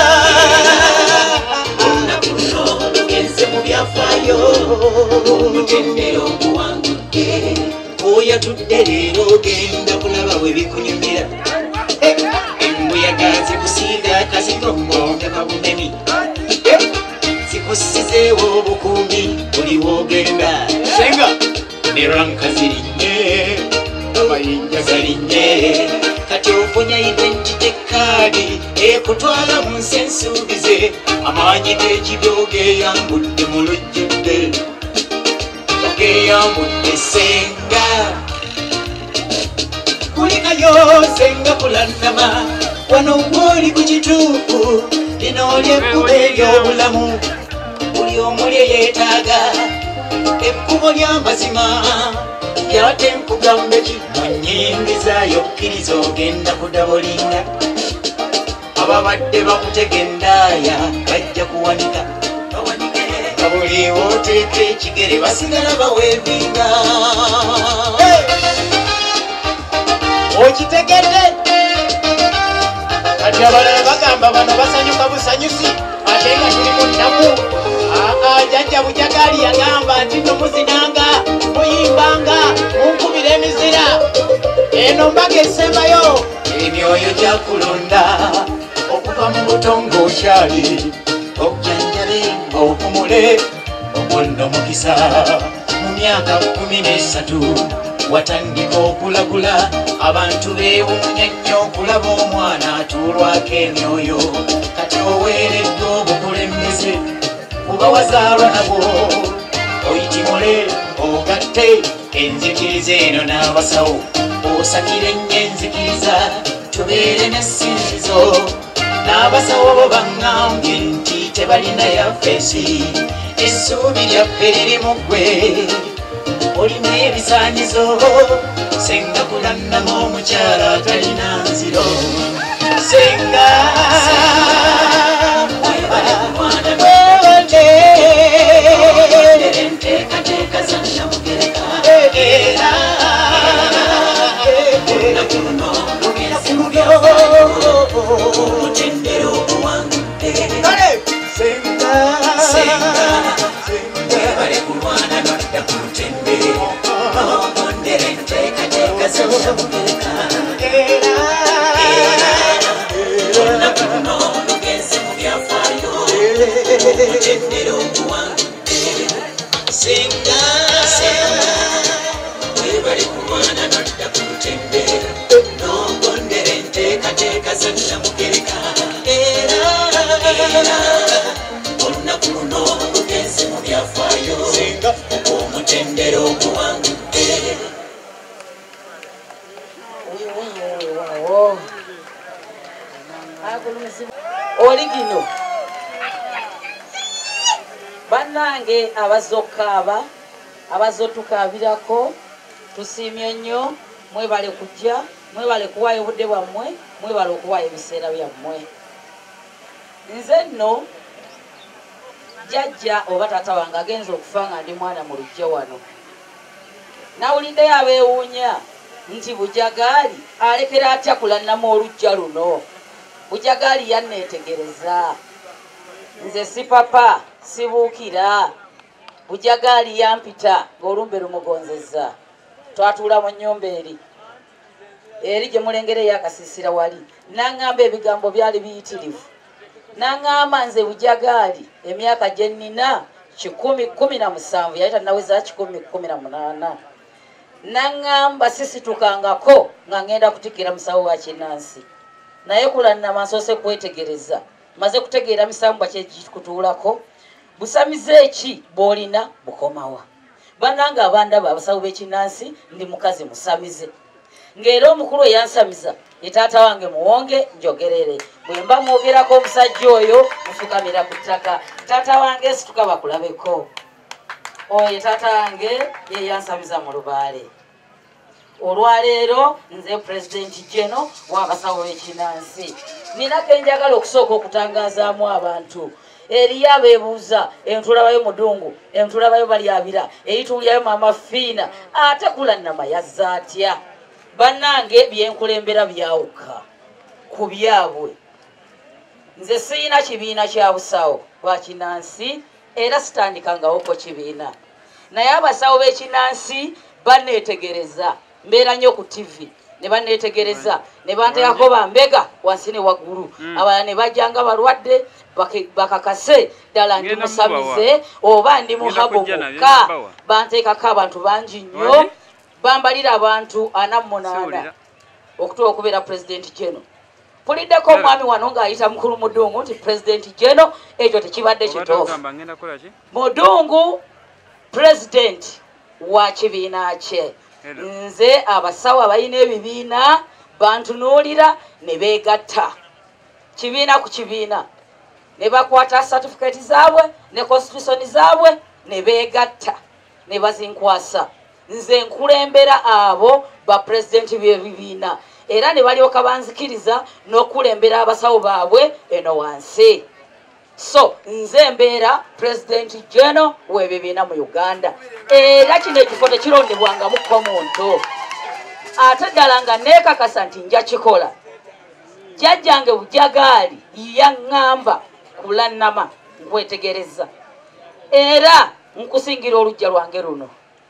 olunaku luno lugenze mu byafaayo omutendera oguwangudde oyatudde leero ogenda kulaba bwe bikunyumira embuyaga zikusiiga akazigongonga kabunemi zikusizeewo obukuumi buli woogenda senga ne ranka zirinnye amayinja galinnye kati ofunya identity kaadi ekutwala mu nsi ensuubize amaanyi g'ekibyo geeyambudde mu lujjudde ogeeyambudde senga kulinayo senga kulannama wano ng'oli ku kituufu lino ly'ekkubo ery'obulamu buli omu lye yeetaaga ekkubo ly'amazima yate nkugambe ki mu nnyingizayo kkiriza ogenda kudabolinga ababadde bakutegendaaya bajja kuwanika nga buli wooteeka ekigere basigala baweebinga okitegedde kati abalala bagamba bano basanyuka busanyusi ate nga tuli mu nnaku akajjajja bujagali yagamba nti nomuzinanga muyimbanga munkubira emizira eno mbaga esembayo emyoyo gyakulonda okuva mu buto ng'okyali okujanjabe okumule omwono mukisa mu myaka 13 watandika okulagula abantu beewuunya nnyo okulaba omwana atuulwako emyoyo kati oweereddwa obukulembeze kuba wazaalwa nabwo oyitimule ogatte enzikiriza eno n'abasawo osakire nnyo enzikiriza tubeere n'essinzizo n'abasawo bo baŋŋambye nti tebalina yafeesi essuubi lyaffe liri mu ggwe olina ebisaanyizo senga kulannama omukyala talina nziro senga webale kumwana wewale enteekateeka zannamugereka era kuno lugera kumubyafayo omutendera okuwangudde senga webale kulwana nodda ku lutendere omondera enteekateeka zannamugereka era olunaku luno lugenze mu byafaayo omutendera okuwangudde senga webale kulwana nodda ku lutendere n'ogondera enteekateeka zannamugereka era olunaku luno lugenze mu byafaayo omutendera okuwangudde. Oligino bannange abazokkaaba abazotukabirako tusiimye nnyo mwebale kujja mwebale kuwaayo obudde bwammwe mwebale okuwaayo ebiseera byammwe. Nze nno jjajja oba taata wange agenza okufa nga ndi mwana mu lujja wano nawuliddeyo abeewuunya nti Bujagaali alekera atya kulannama olujja luno. Bujagaali yanneetegereza nze si papa sibuukira. Bujagaali yampita ng'olumbe lumugonzezza twatuula mu nnyumba eri gye mulengereyo akasiisira wali naŋŋamba ebigambo byali biyitirivu naŋŋamba nze Bujagaali emyaka gye nnina 17 yali tannaweza 18 naŋŋamba sisitukangako nga ŋŋenda kutikira musawo wa Kinansi naye kulannama nsoose kwetegereza maze kutegeera misambwa kyegikutuulako busamize eki bw'olina bukomawa. Bannange abandaba abasawo b'Ekinansi ndi mukazi musamize ng'era omukulu eyansamiza ye taata wange muwonge njogerere bwe mba mwogerako omusajja oyo mufukamira ku ttaka taata wange situka bakulabeko oyo taata wange ye yansamiza mu lubaale. Olwaleero nze pulezidenti jeno w'abasawo b'Ekinansi nina kenjagala okusooka okutangazaamu abantu eriyo abeebuuza entulabayo Mudungu entulabayo Balyabira eyituulyayo Maama Fiina ate kulannama yazza atya. Bannange byenkulembera byawuka ku byabwe. Nze siina kibiina kya busawo bwa Kinansi era sitandikangawoko kibiina naye abasawo b'Ekinansi banneetegereza mbeera nnyo ku TV ne banneetegereza ne banteekako bambega wansi ne waggulu abalala ne bajjanga balwadde bakakase ddala ndi musamize oba ndi muhago mukka banteekako abantu bangi nnyo bambalira abantu 48 okutuuka okubeera pulezidenti jeno. Puliddeko omwami wano ng'ayita mukulu Mudungu nti pulezidenti jeno ekyo tekibadde kituufu. Mudungu pulezidenti wa kibiina kye. Nze abasawo abalina ebibiina bantunuulira ne beegatta kibiina ku kibiina ne bakwata certificate zaabwe ne constitution zaabwe ne beegatta ne bazinkwasa. Nze nkulembera abo ba pulezidenti b'ebibiina era ne balyoka banzikiriza n'okulembera abasawo baabwe eno wansi. So nze mbeera pulezidenti jeno w'ebibiina mu Uganda era kino ekifo tekirondebwangamuko muntu ate ddala nga neekakasa nti nja kikola. Jjajjange Bujagaali yaŋŋamba kulannama nkwetegereza era nkusingira olujja lwange luno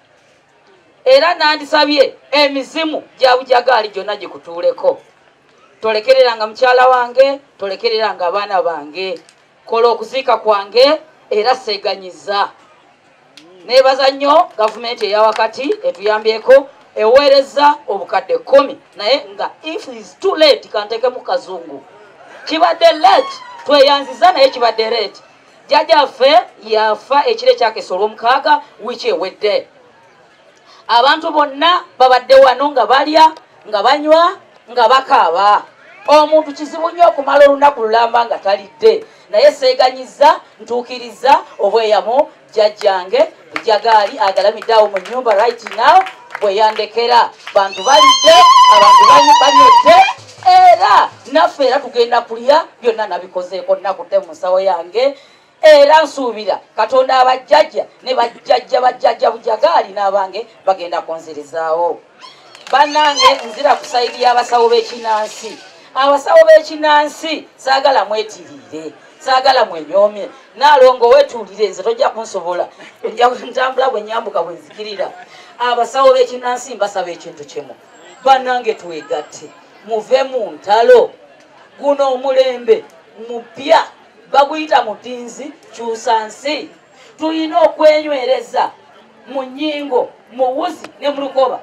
era nandisabye emizimu gya Bujagaali gyonna gikutuuleko. Tolekereranga mukyala wange tolekereranga abaana bange kola okuziika kwange era seeganyiza. Neebaza nnyo gavumenti eyawakati etuyambyeko eweereza obukadde 10 naye nga if is too late kanteekemu kazungu kibadde late tweyanziza naye kibadde late. Jjajjaffe yafa ekiro ekyakesa olw'omukaaga wiiki ewedde. Abantu bonna babadde wano nga balya nga banywa nga bakaaba. Omuntu kizibu nnyo okumala olunaku lulamba nga talidde naye seeganyiza ntuukiriza obweyamu jjajjange Bujagaali agalamidde awo mu nnyumba right now bwe yandekera bantu balidde abantu banyodde era naffe era tugenda kulya byonna nabikozeeko nakutte mu nsawo yange era nsuubira Katonda abajjajja ne bajjajja bujagaali n'abange bagenda kunzirizaawo. Bannange nzira kusayidi y'abasawo b'ekinnansi. Abasawo b'ekinnansi saagala mwetiriire, saagala mwenyoomye. Naalongo weetuulire nze tojja kunsobola, ojja ntambula bwe nyambuka bwe nzikirira. Abasawo b'ekinnansi mbasaba ekintu kimu. Bannange twegatte, muve mu ntalo. Guno omulembe mupya baguyita mutinzi kyusa nsi. Tulina okwenywereza mu nnyingo, mu wuzi ne mu lukoba.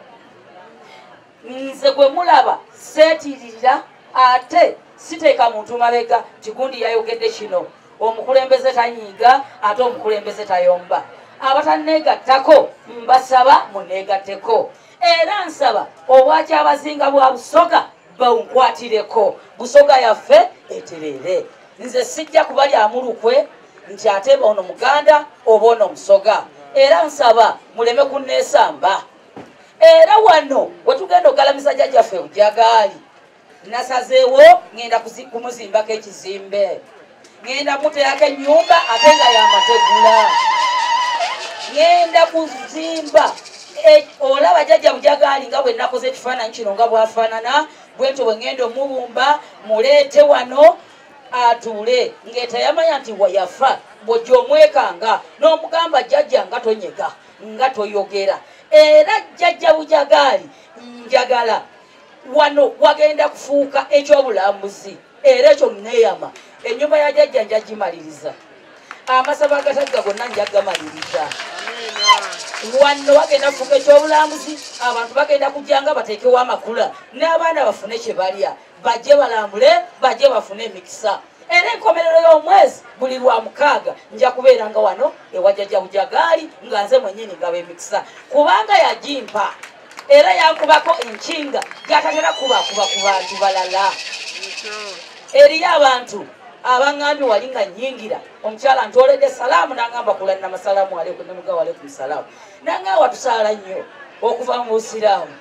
Nze gwe mulaba seetiririra ate siteeka muntu mabega Kigundi yayogedde kino. Omukulembeze tanyiiga ate omukulembeze tayomba. Abatanneegattako mbasaba muneegatteko. Era nsaba obwaki abazinga bwa Busoga bawunkwatireko. Busoga yaffe eterere. Nze sijja kubalyamu lukwe nti ate ono Muganda oba ono Musoga. Era nsaba muleme kunneesamba. Era wano wetugenda okugalamisa jjajjaffe Bujagaali nasazeewo ngenda kumuzimbako ekizimbe. Ngenda muteerako ennyumba ate nga yamategula. Ngenda kuzimba olaba jjajja Bujagaali nga bwe nakoze ekifaananyi kino nga bwafaanana bwentyo bwe ngenda omubumba muleete wano atuule ng'etayamanya nti wayafa bw'ojja omwekanga n'omugamba jjajja nga tonyega nga toyogera. Era jjajja Bujagaali njagala wano wagenda kufuuka ekyobulambuzi era ekyo neeyama. Ennyumba ya jjajja njagimaliriza, amasaba agatagga gonna njagamaliriza. Wano wagenda kufuuka ekyobulambuzi, abantu bagenda kujjanga bateekewo amakula n'abaana bafune kye balya, bajje balambule, bajje bafune emikisa. Era enkomerero y'omwezi buli lwa 6 nja kubeera nga wano ewa jjajja Bujagaali nga nze mwennyini ngaba emikisa kubanga yagimpa era yankubako enkinga gy'atatera kubakuba ku bantu balala. Eriyo abantu abaŋŋambye wali nga nnyingira omukyala ntooledde salaamu n'aŋŋamba kulanna masalaamu aleikum ne mugawa aleikum salaamu n'aŋŋamba tusaala nnyo okuva mu Busiraamu.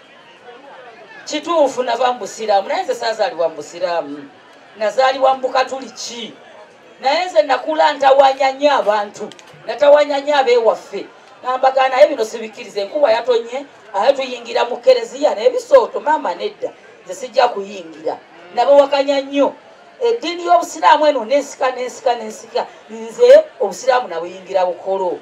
Kituufu nava mu Busiraamu naye nze saazaalibwa mu Busiraamu, nazaalibwa mu Bukatuliki. Naye nze nakula ntawanya nnyo abantu, natawanya nnyo abeewaffe. Nambaga naye bino sibikkiriza, enkuba yatonye aye tuyingira mu kereziya n'ebisooto maama nedda nze sijja kuyingira. Nabawakanya nnyo eddiini y'Obusiraamu eno n'ensika nze Obusiraamu nabuyingira bukolo.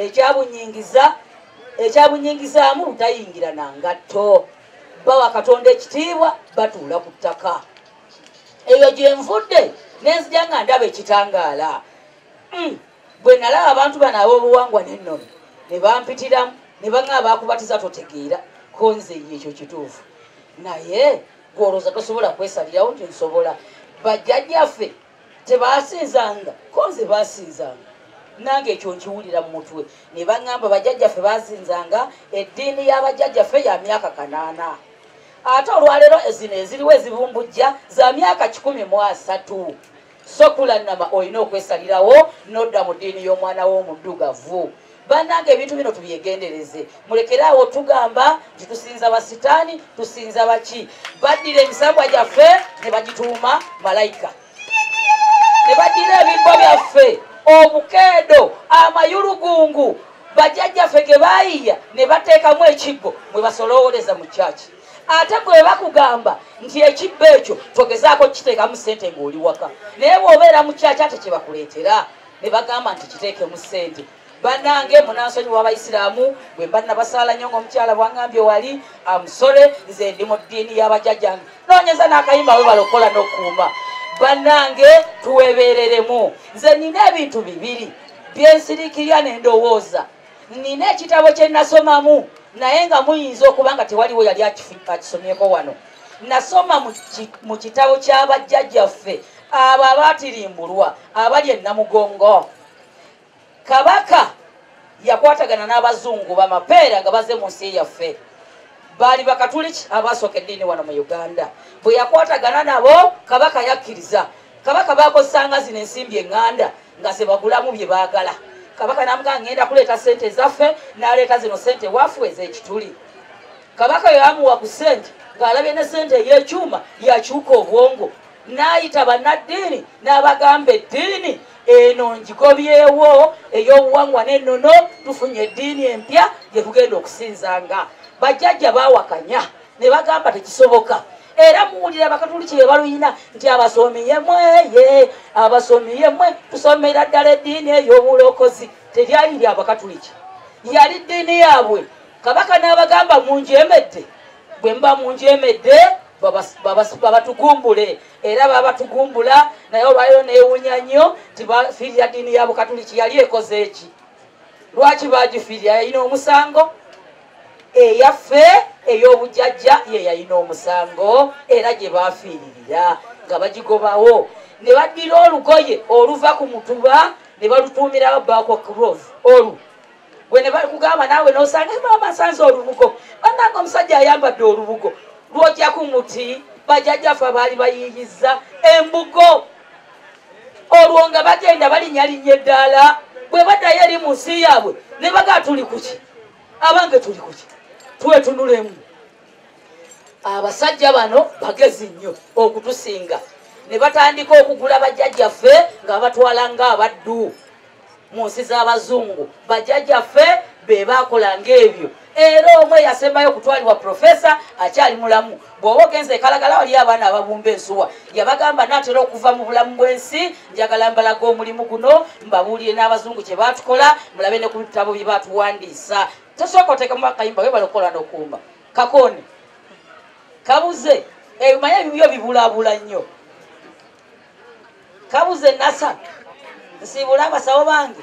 Ekyabunyingizaamu butayingira na ngatto. Bawa Katonda ekitiibwa batuula ku ttaka. Eyo gye nvudde nenzija nga ndaba ekitangaala. Bwe nalaba abantu bano ab'obuwangwa n'ennono ne bampitiramu ne baŋŋamba akubatiza totegeera ko nze ekyo kituufu. Naye gw'olowooza tosobola kwesalirawo nti nsobola. Bajjajjaffe tebaasinzanga ko nze baasinzanga. Nange ekyo nkiwulira mu mutwe. Ne baŋŋamba bajjajjaffe baasinzanga eddiini y'abajjajjaffe ya myaka 8. Ate olwaleero zino eziriwo ezibumbujja za myaka 13. So kulannama olina okwesalirawo n'odda mu ddiini y'omwana w'omuddugavu. Bannange ebintu bino tubyegendereze. Mulekeraawo tugamba nti tusinza basitaani, tusinza baki. Baddira emisambwa gyaffe ne bagituuma malayika. Ne baddira ebibbo byaffe, obukeedo, amayulugungu, bajjajjaffe ge baayiya ne bateekamu ekibbo mwe basolowoleza mu kyaki. Ate gwe bakugamba nti ekibbo ekyo togezaako kiteekamu ssente ng'oli waka. Naye bw'obeera mu kyaki ate kye bakuleetera ne bagamba nti kiteekemu ssente. Bannange munansonyi w'Abayisiraamu bwe mba nabasaala nnyo ng'omukyala bw'aŋŋambye wali amusole nze ndi mu ddiini y'abajjajjange. Noonyeza n'akayimba we balokola n'okkuuma. Bannange tuweebereremu. Nze nina ebintu 2 byensirikirya ne ndowooza. Nina ekitabo kye nasomamu naye nga muyinza okuba nga tewaliwo yali akisomyeko wano. Nasoma mu kitabo ky'abajjajjaffe abo abaatirimbulwa abali e Namugongo. Kabaka yakwatagana n'abazungu bamapeera nga baze mu nsi yaffe. Baali Bakatuliki abasooka eddiini wano mu Uganda. Bwe yakwatagana nabo kabaka yakkiriza. Kabaka baakozesanga zino ensimbi eŋŋanda nga ze bagulamu bye baagala. Kabaka n'amugamba ngenda kuleeta ssente zaffe n'aleeta zino ssente waafu ez'ekituli. kabaka yamuwa ku ssente ng'alabye ne ssente ey'ekyuma yakyuka obwongo n'ayita bannaddiini n'abagamba eddiini eno ngigobyewo ey'obuwangwa n'ennono tufunye eddiini empya gye tugenda okusinzanga. bajjajja baawakanya ne bagamba tekisoboka. Era muwulira bakatuliki be baluyina nti abasomiyemwe abasomiyemwe tusomera ddala eddiini ey'obulokozi. Teryali lya bakatuliki, yali ddiini yaabwe. Kabaka n'abagamba munjemedde, bwe mba munjemedde babatugumbule. Era babatugumbula naye olwayo neewunya nnyo nti bafiirira ddiini ya bukatuliki. Yali ekoze eki? Lwaki bagifiirira? Yalina omusango. Eyaffe ey'obujjajja ye yalina omusango era gye bafiiririra nga bagigobawo. Ne baddira olugoye oluva ku mutuba ne balutuumirawo Back Cross olu. Gwe ne bakugamba naawe n'osanga maama nsanze olubugo. Bannange omusajja ayambadde olubugo lwojja ku muti. Bajjajjaffe baali bayiiyizza embugo. Olwo nga bagenda balinnyalinnya eddaala. Bwe baddayo eri mu nsi yaabwe ne bagaa tuli kuki? Abange tuli kuki? Twetunulemu. Abasajja bano bagezi nnyo okutusinga. Ne batandika okugula bajjajjaffe nga batwala ng'abaddu mu nsi z'abazungu. Bajjajjaffe be baakolanga ebyo. Era omwe yasembayo okutwalibwa profesa akyali mulamu. Bw'oba ogenze ekalagala wali abaana ababumba ensuwa. Yabagamba naatera okuva mu bulamu bw'ensi, njagala mbalaga omulimu guno mbabuulire n'abazungu kye baatukola, mulabe ne ku bitabo bye baatuwandiisa. Tosooka oteekamu akayimba we balokola n'okumba. Kakone kabuze ebimanye ebibyo bibulaabula nnyo. Kabuze nasa nsiibula abasawo bange.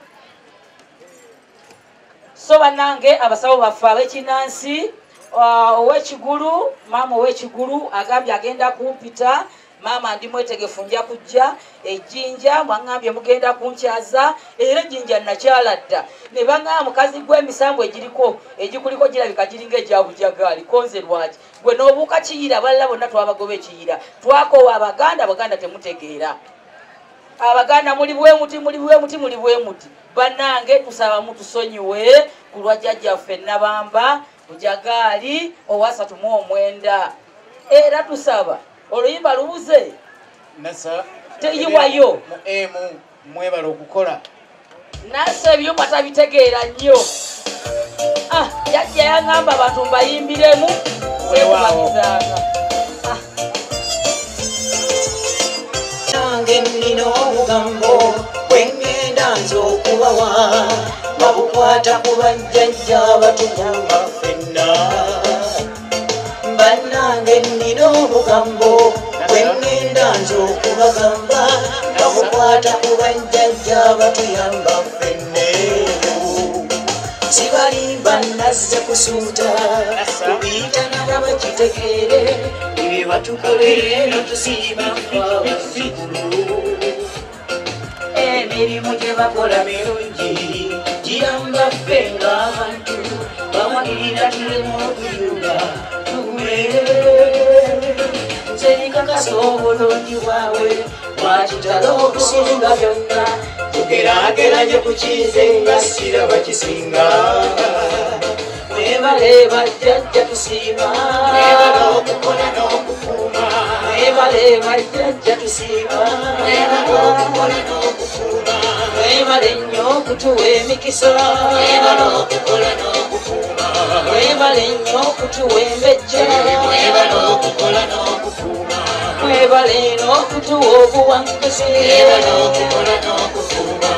So bannange abasawo baffe ab'ekinnansi, ow'ekigulu, maama ow'ekigulu agambye agenda kumpita. Maama ndi mwetegefu nja kujja. Ejjinja mwaŋŋambye mugenda kunkyaza. Era ejjinja nakyala dda. Ne baŋŋamba mukazi gw'emisambu egikuliko girabika giringa egya bujagaali. Konze lwaki? Gwe n'obuuka kiyira abalala bonna twabagoba ekiyira. Twakoowa Abaganda, Abaganda temutegeera. Abaganda muli bwe muti, muli bwe muti, muli bwe muti. Bannange tusaba mutusonyiwe ku lwa jjajjaffe Nabamba bujagaali owa 39. Era tusaba oluyimba lubuze nasa teyiwayo mwebala okukola. Nasa ebyuma tabitegeera nnyo. Jjajja yaŋŋamba abantu mbayimbiremu wewabizanga. Nange nnina obugambo bwe ŋŋenda nze okubawa, babukwata ku bajjajja batugamba ffenna. Bannange nnina obugambo bwe ŋŋenda nze okubagamba, babukwata ku bajjajja batuyamba ffenneeyo. Sibalimba nazze kusuuta kubiyita nabo bakitegeere ebyo batukolera eno tusiiba abazigulu. Emirimu gye bakola mirungi giyamba ffe ng'abantu bawagirira tulemu okuyunga tugume. Nze nkakasa obulungi bwawe bwakitalo okusinga byonna, tugeraageranye ku kize nga siraba kisinga. Mwebale bajjajja tusiima, mwebale okukola n'okukuuma. Mwebale bajjajja tusiima, mwebale okukola n'okukuuma. Mwebale nnyo okutuwa emikisa, mwebale okukola n'okukuuma. Mwebale nnyo okutuwa embejja, mwebale okukola n'okukuuma. Mwebale n'okutuwa obuwanguzi, mwebale okukola n'okukuuma.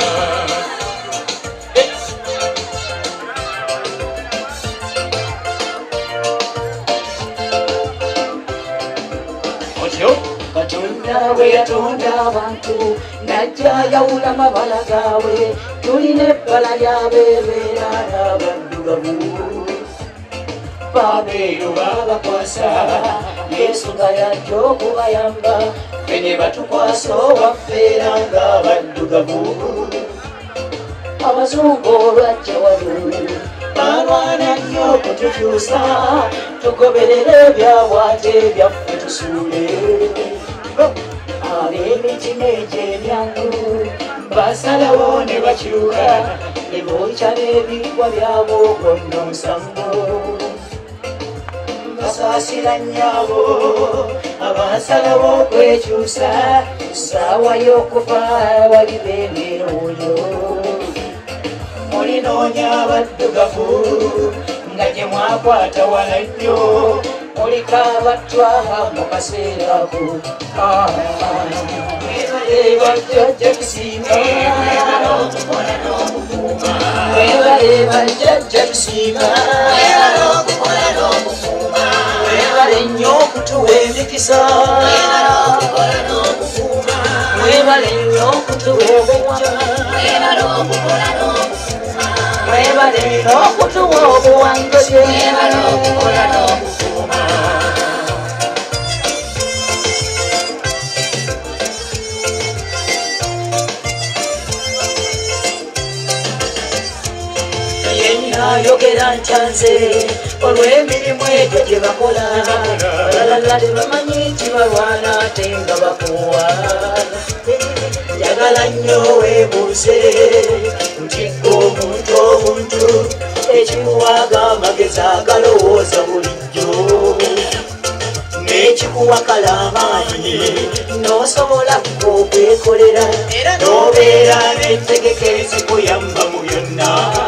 Katonda bwe yatonda abantu najja yawula amabala gaabwe, tulina ebbala ly'abeebeera n'abaddugavu. Babeeyo babakwasa, Yesu nga yajja okubayamba, ffe ne batukwasa owafeera ng'abaddugavu. Abazungu olwajja wano balwana nnyo okutukyusa, tugoberere ebyabwate byaffe tusuule. Ab'emitima egy'emyangu basalawo ne bakyuka, ne bookya n'ebigwa byabo bonna omusango. basaasira nnyabo abasalawo okwekyusa ssaawa y'okufa wali beemerooyo mulinoonya abaddugavu nga gye mwakwata wala nnyo muliko abattwa mu kaseera ako bajjajja tusiima bajjajja tusiima mwebale nnyo okutuwa emikisa mwebale nnyo okutuwa obuwama mwebale n'okutuwa obuwanguzi ayogera ncyanze olw'emirimu egyo gye bakola balala tebamanyi nti balwana ate nga bakuwa njagala nnyo weebuuze nti omuntu obuntu ekikuwaga amagezi agalowooza bulijjo n'ekikuwa kala amaanyi n'osobola okwekolera n'obeera n'entegeka ezikuyamba mu byonna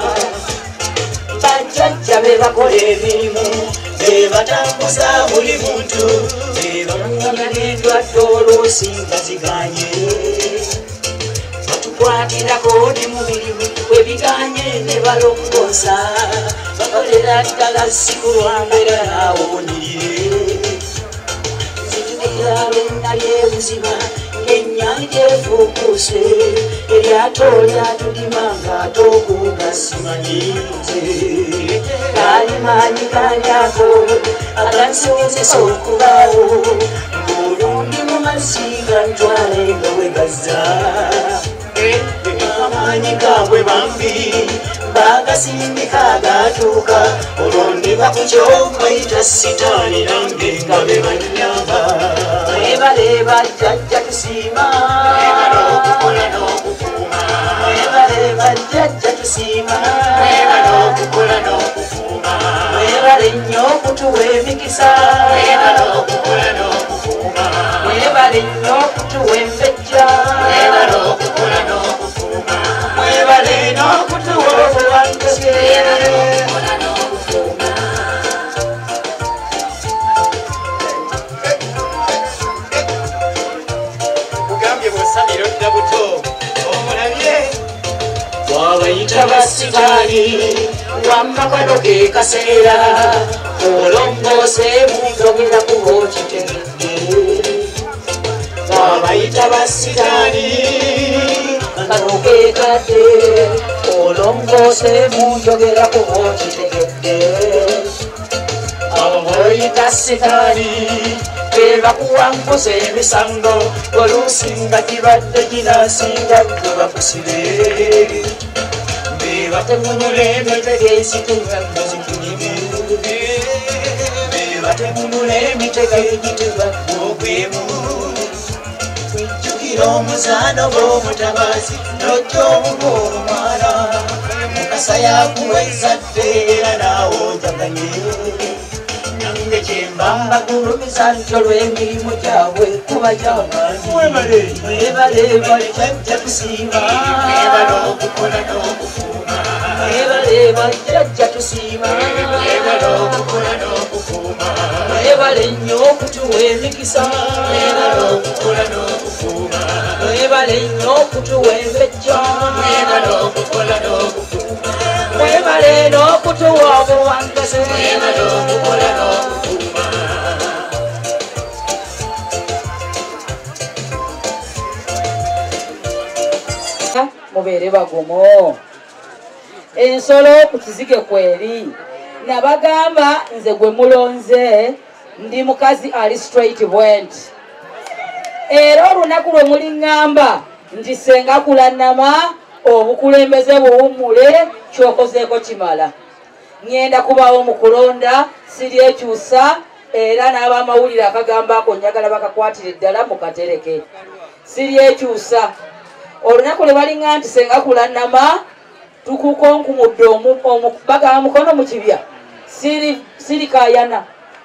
bajjajja be bakola emirimu be batambuza buli muntu be bamunya n'endwadde oluusi nga ziganye batukwatira koodi mu mirimu bwe biganye ne balongoosa bakolera ddala si kulwambera naawe obunirire zitubira lwenna lyebuziba ng'ennyanja efuukuuse eryato lyatulima ng'atookuuga simanyize kalimanyi kanyako agansobozesa okubaawo ng'olundi mu mazzi gantwale nga bwe gazza amaanyi gaabwe bambi bagasindika agatuuka olwo ne bakukyokayita sitaani nange nga be bannyamba mwebale bajjajja tusiima mwebale bajjajja tusiima mwebale nnyo okutuwa emikisa mwebale nnyo okutuwa embejja mwebale n'okutuwa obuwanguzi kugambye bw'osamira odda buto omulabye wabayita basitaani wamakwano ge kaseera olongoose mujogera kuba okitegedde wabayita basitaani kano gekadde olongoose munjogera kuba okitegedde abo boyita sitaani be bakuwanguza emisango oluusi nga gibadde ginasinga gwe bakusire be batemunula emitego ezituga nga zikunyige be batemunula emitego egituga gwogwemu kwijjukira omuzaano gw'omutabaazi n'ojja obuba olumwana mukasa yakuwezadde era naawe ojaganye nange kyembamba gulumiza nti olw'emirimu gyabwe kuba gy'amaanyi mwebale bajjajja tusiima mwebale okukola n'okukuuma mwebale bajjajja tusiima mwebale okukola n'okukuuma mwebale nnyo okutuwa emikisa mwebale okukola n'okukuuma mwebale nnyo okutuwa embejja mwebale okukola n'okukuuma mwebale n'okutuwa obuwanguzi mwebale okukola n'okukuuma mubeere bagumu ensolo ku kizige kweri nabagamba nze gwe mulonze ndi mukazi ali straight bwent era olunaku lwe muliŋŋamba nti senga kulannama obukulembeze buwummule kyokozeeko kimala ŋŋenda kubaawo mu kulonda siryekyusa era n'abamawulire akagamba ako njagala bakakwatire ddala mu katereke siryekyusa olunaku lwe baliŋŋa nti senga kulannama tukukonkumudde bagaba mukono mu kibya siri kayana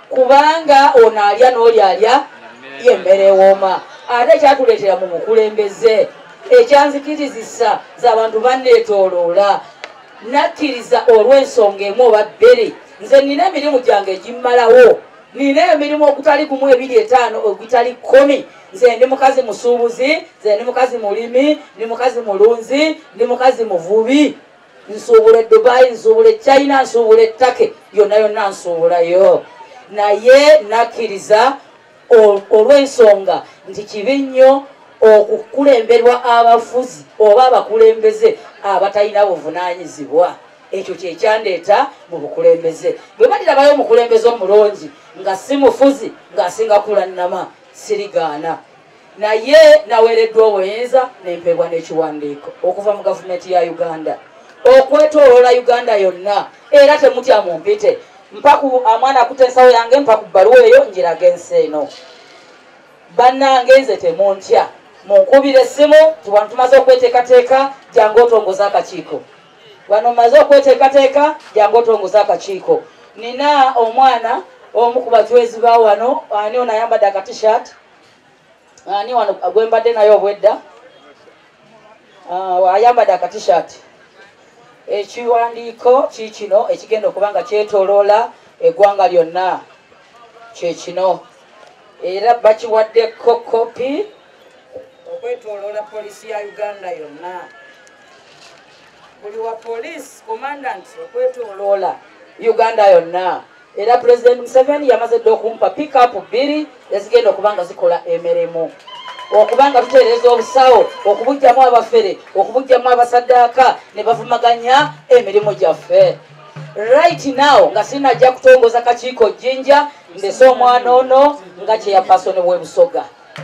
kubanga ono alya n'oli alya yemmere ewooma. Ate ekyatuleetera mu mukulembeze ekyanzikirizisa z'abantu banneetooloola nakkiriza olw'ensonga emu oba bbiri. Nze nina emirimu gyange egimmalawo, nina emirimu ogutali gumu 2 5 ogutali 10. Nze ndi mukazi musuubuzi, nze ndi mukazi mulimi, ndi mukazi mulunzi, ndi mukazi muvubi. Nsuubula Dubai, nsuubula China, nsuubula ettake, yonna yonna nsuubulayo. Naye nakkiriza olw'ensonga nti kibi nnyo okukulemberwa abafuzi oba abakulembeze abatalina buvunaanyizibwa. Ekyo kyekyandeeta mu bukulembeze. Bwe batirabayo omukulembeze omulungi nga si mufuzi ng'asinga kulannama sirigaana. Naye naweereddwa obuyinza n'empeebwa n'ekiwandiiko okuva mu gavumenti ya Uganda okwetooloola Uganda yonna, era temutya mumpite. Mpaku amwana akuta ensawo yange mpaku bbaluwa eyo njiraga ensi eno. Bannange nze temuntya, munkubira essimu tiwano tumaze okweteekateeka jangu otongoza akakiiko. Wano maze okweteekateeka jangu otongoza akakiiko. Nina omwana omu ku batwezi ba wano, ani ono ayambadde akatishat, ani wano gwembadde naye obwedda, ayambadde akatishat. Ekiwandiiko kiikino ekigenda okuba nga kyetooloola eggwanga lyonna kyekino, era bakiwaddeko kopi okwetooloola poliisi ya Uganda yonna. Buli wa police commandant okwetooloola Uganda yonna. Era President Museveni yamaze dde okumpa pick-up 2 ezigenda okuba nga zikola emirimu. Okubanga tutereeza obusawo, okubujjamu abafere, okubujjamu abasaddaaka ne bavumaganya emirimu gyaffe. Right now nga sinajja kutongoza kakiiko Jinja, ndese omwana ono nga kyeyapasoni w'ebusoga.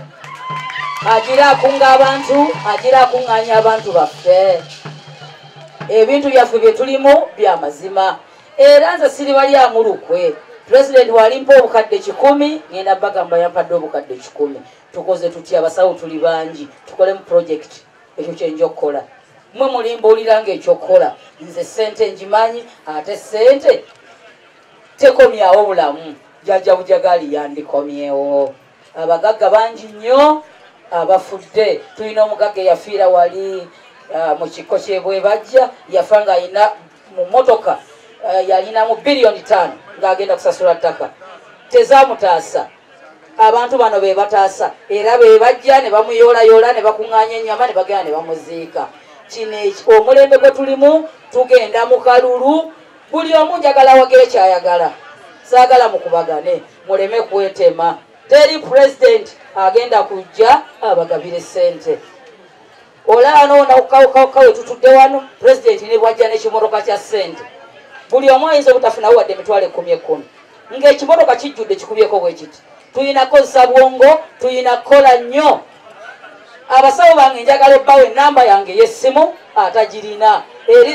Agira akunga abantu, agira akuŋŋaanya abantu baffe. Ebintu byaffe bye tulimu bya mazima. Era nze siri bali amulukwe. President walimpa obukadde 10, ngenda bagamba yampadde obukadde 10. Tukoze tutya abasawo tuli bangi, tukole mu project ekyo kyenja okukola. Mmwe mulimbuulira ng'ekyokukola, nze ssente ngimanyi, ate ssente tekomyawo bulamu. Jjajja Bujagali yandikomyewo. Abagagga bangi nnyo abafudde. Tulina omugagga eyafiira wali mu kikko kye bwe bajja, yafa ng'ayina mu motoka yalinamu $5 billion ng'agenda kusasula ttaka. Tezamutaasa. Abantu bano be bataasa, era be bajja ne bamuyoolayoola ne bakuŋŋaanya ennyama ne bagenda ne bamuziika. Kino omulembe gwe tulimu tugenda mu kalulu, buli omu njagala wagere kyayagala. Saagala mukubagane, muleme kwetema. Teri president agenda kujja abagabire ssente. Olano nakawukawe tutudde wano, president ne bwajja n'ekimotoka kya ssente. Buli omu ayinza obutafunawo wadde emitwalo 10,000. Ng'ekimotoka kijjudde kikubyeko bwe kiti. Tuyina kozesa bwongo, tuyina kola nnyo. Abasawo bange njagala obbawo ennamba yange y'essimu atagirina. Eri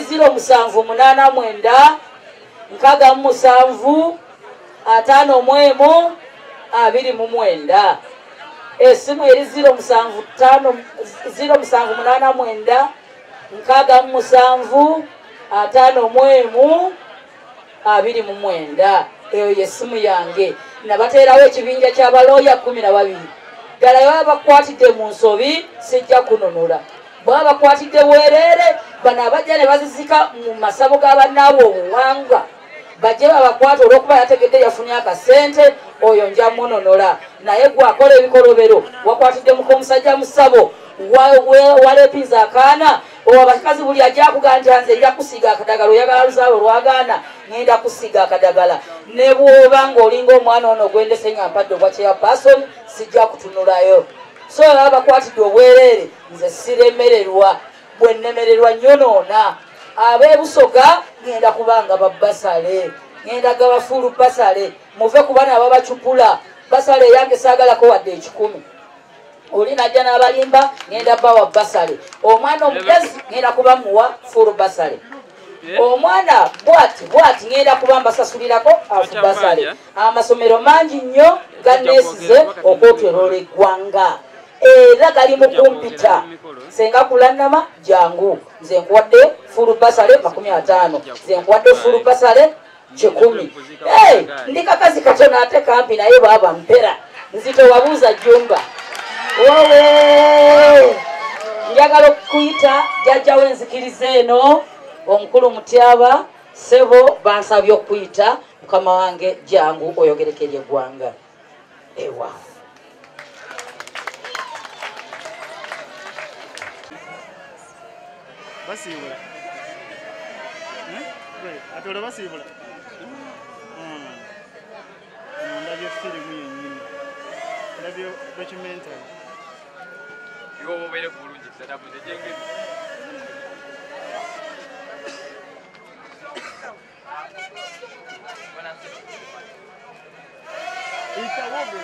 0789 67 51 29. Essimu eri 0789 67 51 29. Eyo yessimu yange. Nabateerawo ekibinja ky'abalooya 12. Ddala yo abakwatidde mu nsobi sijja kununula. Bw'aba bakwatidde bwereere, bano abajja ne bazizika mu masabo g'abannaabwe obuwangwa. Bajje babakwata olw'okuba yategedde yafunye akasente, oyo nja munonola. Naye gwakola ebikolobero, wakwatidde mukomusajja mu ssabo, walepinza akaana, abakazi buli ajja kugaa nti nze nja kusiga akadagala, oyagala luzaalo lwagaana, ngenda kusiga akadagala. Ne bw'oba ng'olinga omwana ono gwendese nga mpadde obwa chairperson, sijja kutunulayo. So baba bakwatidde obwereere, nze siremererwa, bwe nnemererwa nyonoona. Ab'ebusoga ngenda kubanga babbasale, ngenda gabafuulu basale, muve ku bana ababacupula. Basale yange saagalako wadde 10. Oli najja n'abalimba ngenda bawa basale. Omwana omugezi ngenda kuba muwa fuulu basale. Omwana bwati ngenda kuba mbasasulirako afu basale. Amasomero mangi nnyo ganneesize okwetooloola eggwanga. Era gali mu kumpita. Senga kulannama jangu. Nze nkuwadde fuulu basale 50. Nze nkuwadde fuulu basale 10. Hey, ndi kakazi katono ate kampi naye baba mpera. Nzito wabuza jumba. Wowe. Njagala okuyita jjajja wenzikirize eno omukulu Mutyaba Ssebo bansabye okuyita mukama wange jangu oyogerekerye eggwanga. Ewa. Basibula. Atola basibula. Ndabyo filimu yennyini. Ndabyo documentary. Yo obere bulungi tadabuze jenge. Itawobe